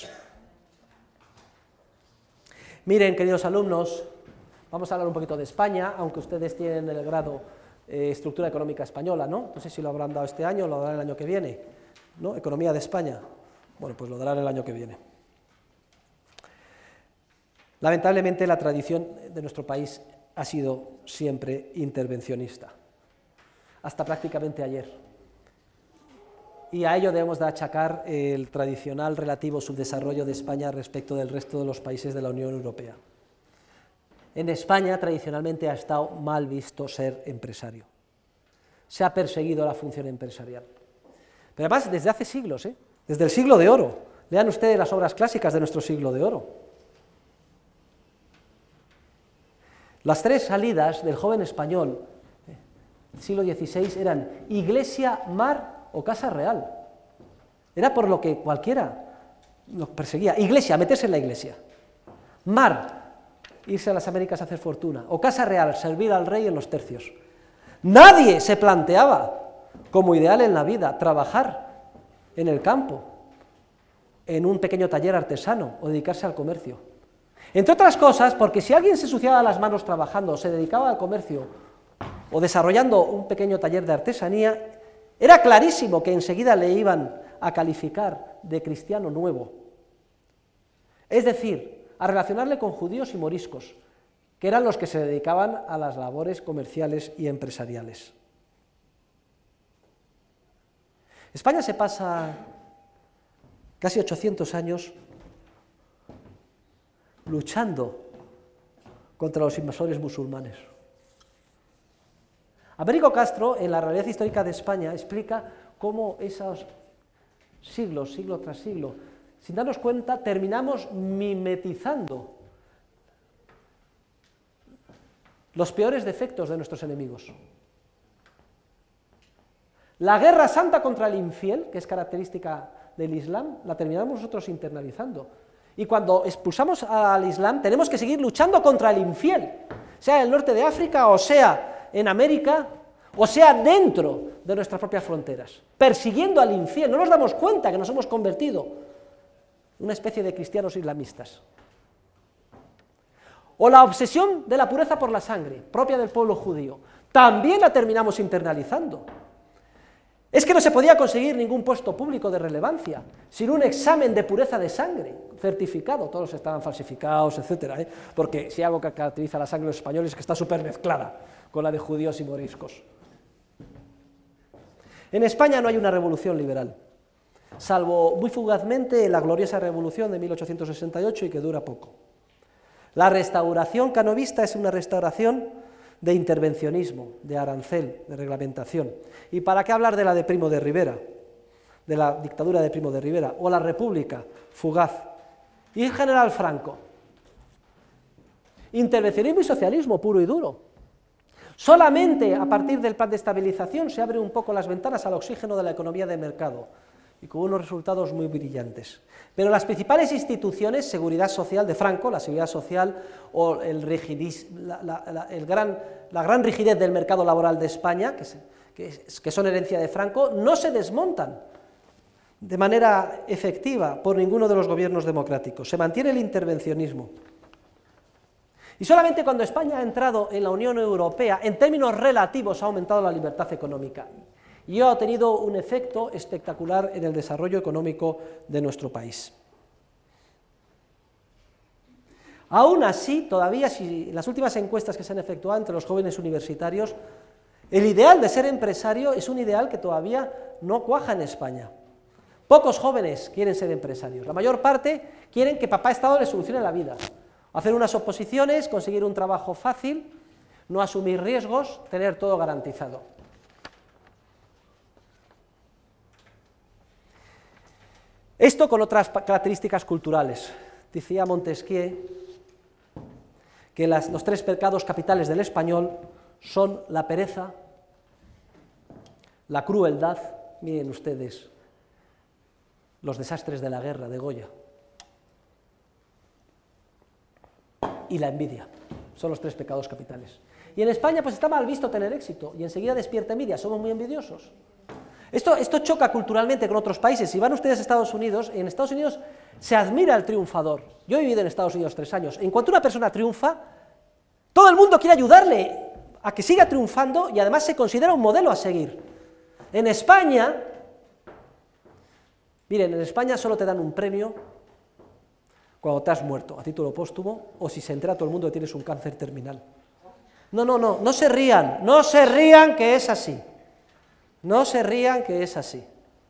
Miren, queridos alumnos, vamos a hablar un poquito de España, aunque ustedes tienen el grado Eh, estructura económica española, ¿no? No sé si lo habrán dado este año o lo darán el año que viene, ¿no? Economía de España. Bueno, pues lo darán el año que viene. Lamentablemente la tradición de nuestro país ha sido siempre intervencionista, hasta prácticamente ayer. Y a ello debemos de achacar el tradicional relativo subdesarrollo de España respecto del resto de los países de la Unión Europea. En España, tradicionalmente, ha estado mal visto ser empresario. Se ha perseguido la función empresarial. Pero además, desde hace siglos, ¿eh? Desde el siglo de oro. Lean ustedes las obras clásicas de nuestro siglo de oro. Las tres salidas del joven español del siglo dieciséis eran iglesia, mar o casa real. Era por lo que cualquiera lo perseguía. Iglesia, meterse en la iglesia. Mar, irse a las Américas a hacer fortuna, o casa real, servir al rey en los tercios. Nadie se planteaba como ideal en la vida trabajar en el campo, en un pequeño taller artesano o dedicarse al comercio. Entre otras cosas, porque si alguien se ensuciaba las manos trabajando, o se dedicaba al comercio o desarrollando un pequeño taller de artesanía, era clarísimo que enseguida le iban a calificar de cristiano nuevo. Es decir, a relacionarle con judíos y moriscos, que eran los que se dedicaban a las labores comerciales y empresariales. España se pasa casi ochocientos años luchando contra los invasores musulmanes. Américo Castro, en la realidad histórica de España, explica cómo esos siglos, siglo tras siglo, sin darnos cuenta, terminamos mimetizando los peores defectos de nuestros enemigos. La guerra santa contra el infiel, que es característica del Islam, la terminamos nosotros internalizando. Y cuando expulsamos al Islam, tenemos que seguir luchando contra el infiel, sea en el norte de África, o sea en América, o sea dentro de nuestras propias fronteras, persiguiendo al infiel. No nos damos cuenta que nos hemos convertido una especie de cristianos islamistas. O la obsesión de la pureza por la sangre, propia del pueblo judío, también la terminamos internalizando. Es que no se podía conseguir ningún puesto público de relevancia sin un examen de pureza de sangre certificado. Todos estaban falsificados, etcétera, ¿eh? Porque si algo que caracteriza a la sangre de los españoles es que está súper mezclada con la de judíos y moriscos. En España no hay una revolución liberal, salvo muy fugazmente la gloriosa revolución de mil ochocientos sesenta y ocho y que dura poco. La restauración canovista es una restauración de intervencionismo, de arancel, de reglamentación. ¿Y para qué hablar de la de Primo de Rivera, de la dictadura de Primo de Rivera, o la República fugaz? Y el general Franco. Intervencionismo y socialismo puro y duro. Solamente a partir del plan de estabilización se abren un poco las ventanas al oxígeno de la economía de mercado, y con unos resultados muy brillantes. Pero las principales instituciones, seguridad social de Franco, la seguridad social o el rigidis, la, la, la, el gran, la gran rigidez del mercado laboral de España, que, se, que, que son herencia de Franco, no se desmontan de manera efectiva por ninguno de los gobiernos democráticos. Se mantiene el intervencionismo. Y solamente cuando España ha entrado en la Unión Europea, en términos relativos, ha aumentado la libertad económica. Y ha tenido un efecto espectacular en el desarrollo económico de nuestro país. Aún así, todavía, si en las últimas encuestas que se han efectuado entre los jóvenes universitarios, el ideal de ser empresario es un ideal que todavía no cuaja en España. Pocos jóvenes quieren ser empresarios, la mayor parte quieren que papá Estado les solucione la vida, hacer unas oposiciones, conseguir un trabajo fácil, no asumir riesgos, tener todo garantizado. Esto con otras características culturales. Decía Montesquieu que las, los tres pecados capitales del español son la pereza, la crueldad, miren ustedes, los desastres de la guerra de Goya, y la envidia, son los tres pecados capitales. Y en España pues está mal visto tener éxito, y enseguida despierta envidia, somos muy envidiosos. Esto, esto choca culturalmente con otros países. Si van ustedes a Estados Unidos, en Estados Unidos se admira al triunfador. Yo he vivido en Estados Unidos tres años. En cuanto una persona triunfa, todo el mundo quiere ayudarle a que siga triunfando y además se considera un modelo a seguir. En España, miren, en España solo te dan un premio cuando te has muerto, a título póstumo, o si se entera todo el mundo que tienes un cáncer terminal. No, no, no, no se rían, no se rían que es así. No se rían que es así.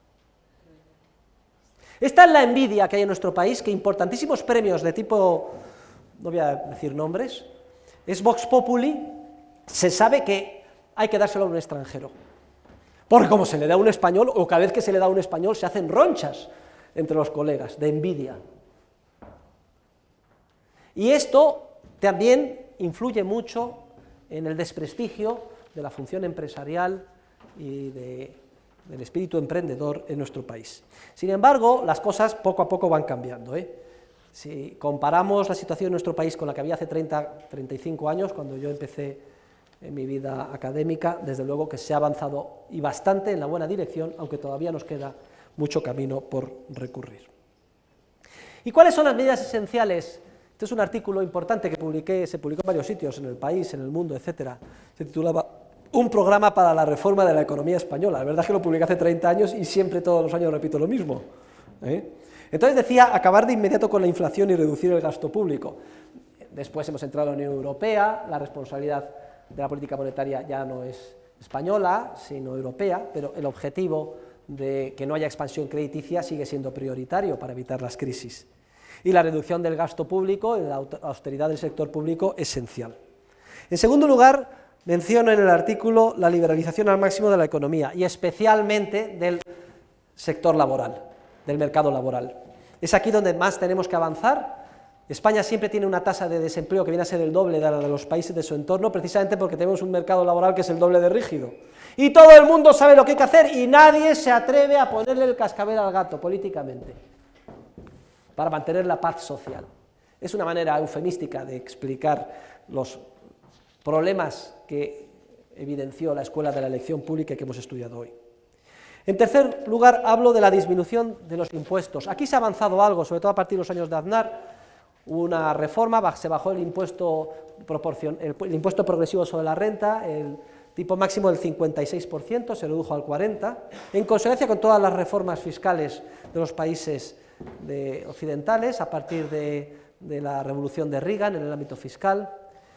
Esta es la envidia que hay en nuestro país, que importantísimos premios de tipo, no voy a decir nombres, es Vox Populi, se sabe que hay que dárselo a un extranjero. Porque como se le da a un español, o cada vez que se le da a un español, se hacen ronchas entre los colegas, de envidia. Y esto también influye mucho en el desprestigio de la función empresarial y de, del espíritu emprendedor en nuestro país. Sin embargo, las cosas poco a poco van cambiando, ¿eh? Si comparamos la situación en nuestro país con la que había hace treinta, treinta y cinco años, cuando yo empecé en mi vida académica, desde luego que se ha avanzado y bastante en la buena dirección, aunque todavía nos queda mucho camino por recurrir. ¿Y cuáles son las medidas esenciales? Este es un artículo importante que publiqué, se publicó en varios sitios, en El País, en El Mundo, etcétera. Se titulaba Un programa para la reforma de la economía española. La verdad es que lo publiqué hace treinta años y siempre todos los años repito lo mismo, ¿eh? Entonces decía, acabar de inmediato con la inflación y reducir el gasto público. Después hemos entrado en la Unión Europea, la responsabilidad de la política monetaria ya no es española, sino europea, pero el objetivo de que no haya expansión crediticia sigue siendo prioritario para evitar las crisis. Y la reducción del gasto público, la austeridad del sector público, esencial. En segundo lugar, menciono en el artículo la liberalización al máximo de la economía, y especialmente del sector laboral, del mercado laboral. Es aquí donde más tenemos que avanzar. España siempre tiene una tasa de desempleo que viene a ser el doble de la de los países de su entorno, precisamente porque tenemos un mercado laboral que es el doble de rígido. Y todo el mundo sabe lo que hay que hacer y nadie se atreve a ponerle el cascabel al gato políticamente para mantener la paz social. Es una manera eufemística de explicar los problemas que evidenció la Escuela de la Elección Pública que hemos estudiado hoy. En tercer lugar, hablo de la disminución de los impuestos. Aquí se ha avanzado algo, sobre todo a partir de los años de Aznar. Una reforma, se bajó el impuesto, proporcion, el, el impuesto progresivo sobre la renta, el tipo máximo del cincuenta y seis por ciento, se redujo al cuarenta por ciento, en consonancia con todas las reformas fiscales de los países de, occidentales, a partir de, de la revolución de Reagan en el ámbito fiscal.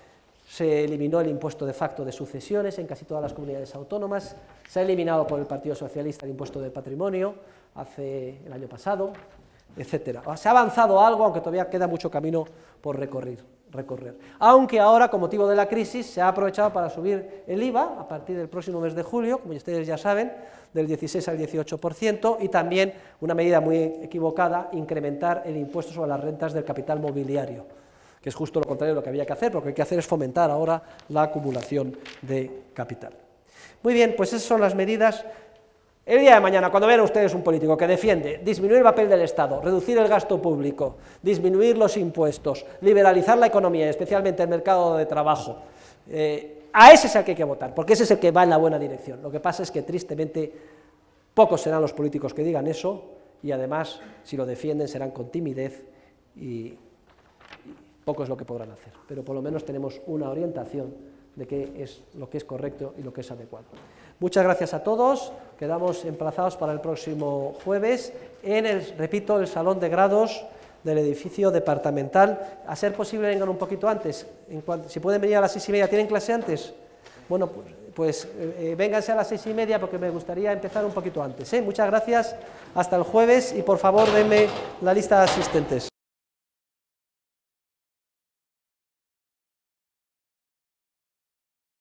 Se eliminó el impuesto de facto de sucesiones en casi todas las comunidades autónomas, se ha eliminado por el Partido Socialista el impuesto de patrimonio hace el año pasado, etcétera. Se ha avanzado algo, aunque todavía queda mucho camino por recorrer, recorrer. Aunque ahora, con motivo de la crisis, se ha aprovechado para subir el I V A a partir del próximo mes de julio, como ustedes ya saben, del dieciséis al dieciocho por ciento, y también, una medida muy equivocada, incrementar el impuesto sobre las rentas del capital mobiliario, que es justo lo contrario de lo que había que hacer, porque lo que hay que hacer es fomentar ahora la acumulación de capital. Muy bien, pues esas son las medidas. El día de mañana, cuando vean ustedes un político que defiende disminuir el papel del Estado, reducir el gasto público, disminuir los impuestos, liberalizar la economía, especialmente el mercado de trabajo, eh, a ese es el que hay que votar, porque ese es el que va en la buena dirección. Lo que pasa es que, tristemente, pocos serán los políticos que digan eso, y además, si lo defienden, serán con timidez y poco es lo que podrán hacer, pero por lo menos tenemos una orientación de qué es lo que es correcto y lo que es adecuado. Muchas gracias a todos, quedamos emplazados para el próximo jueves en el, repito, el salón de grados del edificio departamental. A ser posible vengan un poquito antes, en cuanto, si pueden venir a las seis y media. ¿Tienen clase antes? Bueno, pues, pues eh, vénganse a las seis y media porque me gustaría empezar un poquito antes, ¿eh? Muchas gracias, hasta el jueves y por favor denme la lista de asistentes.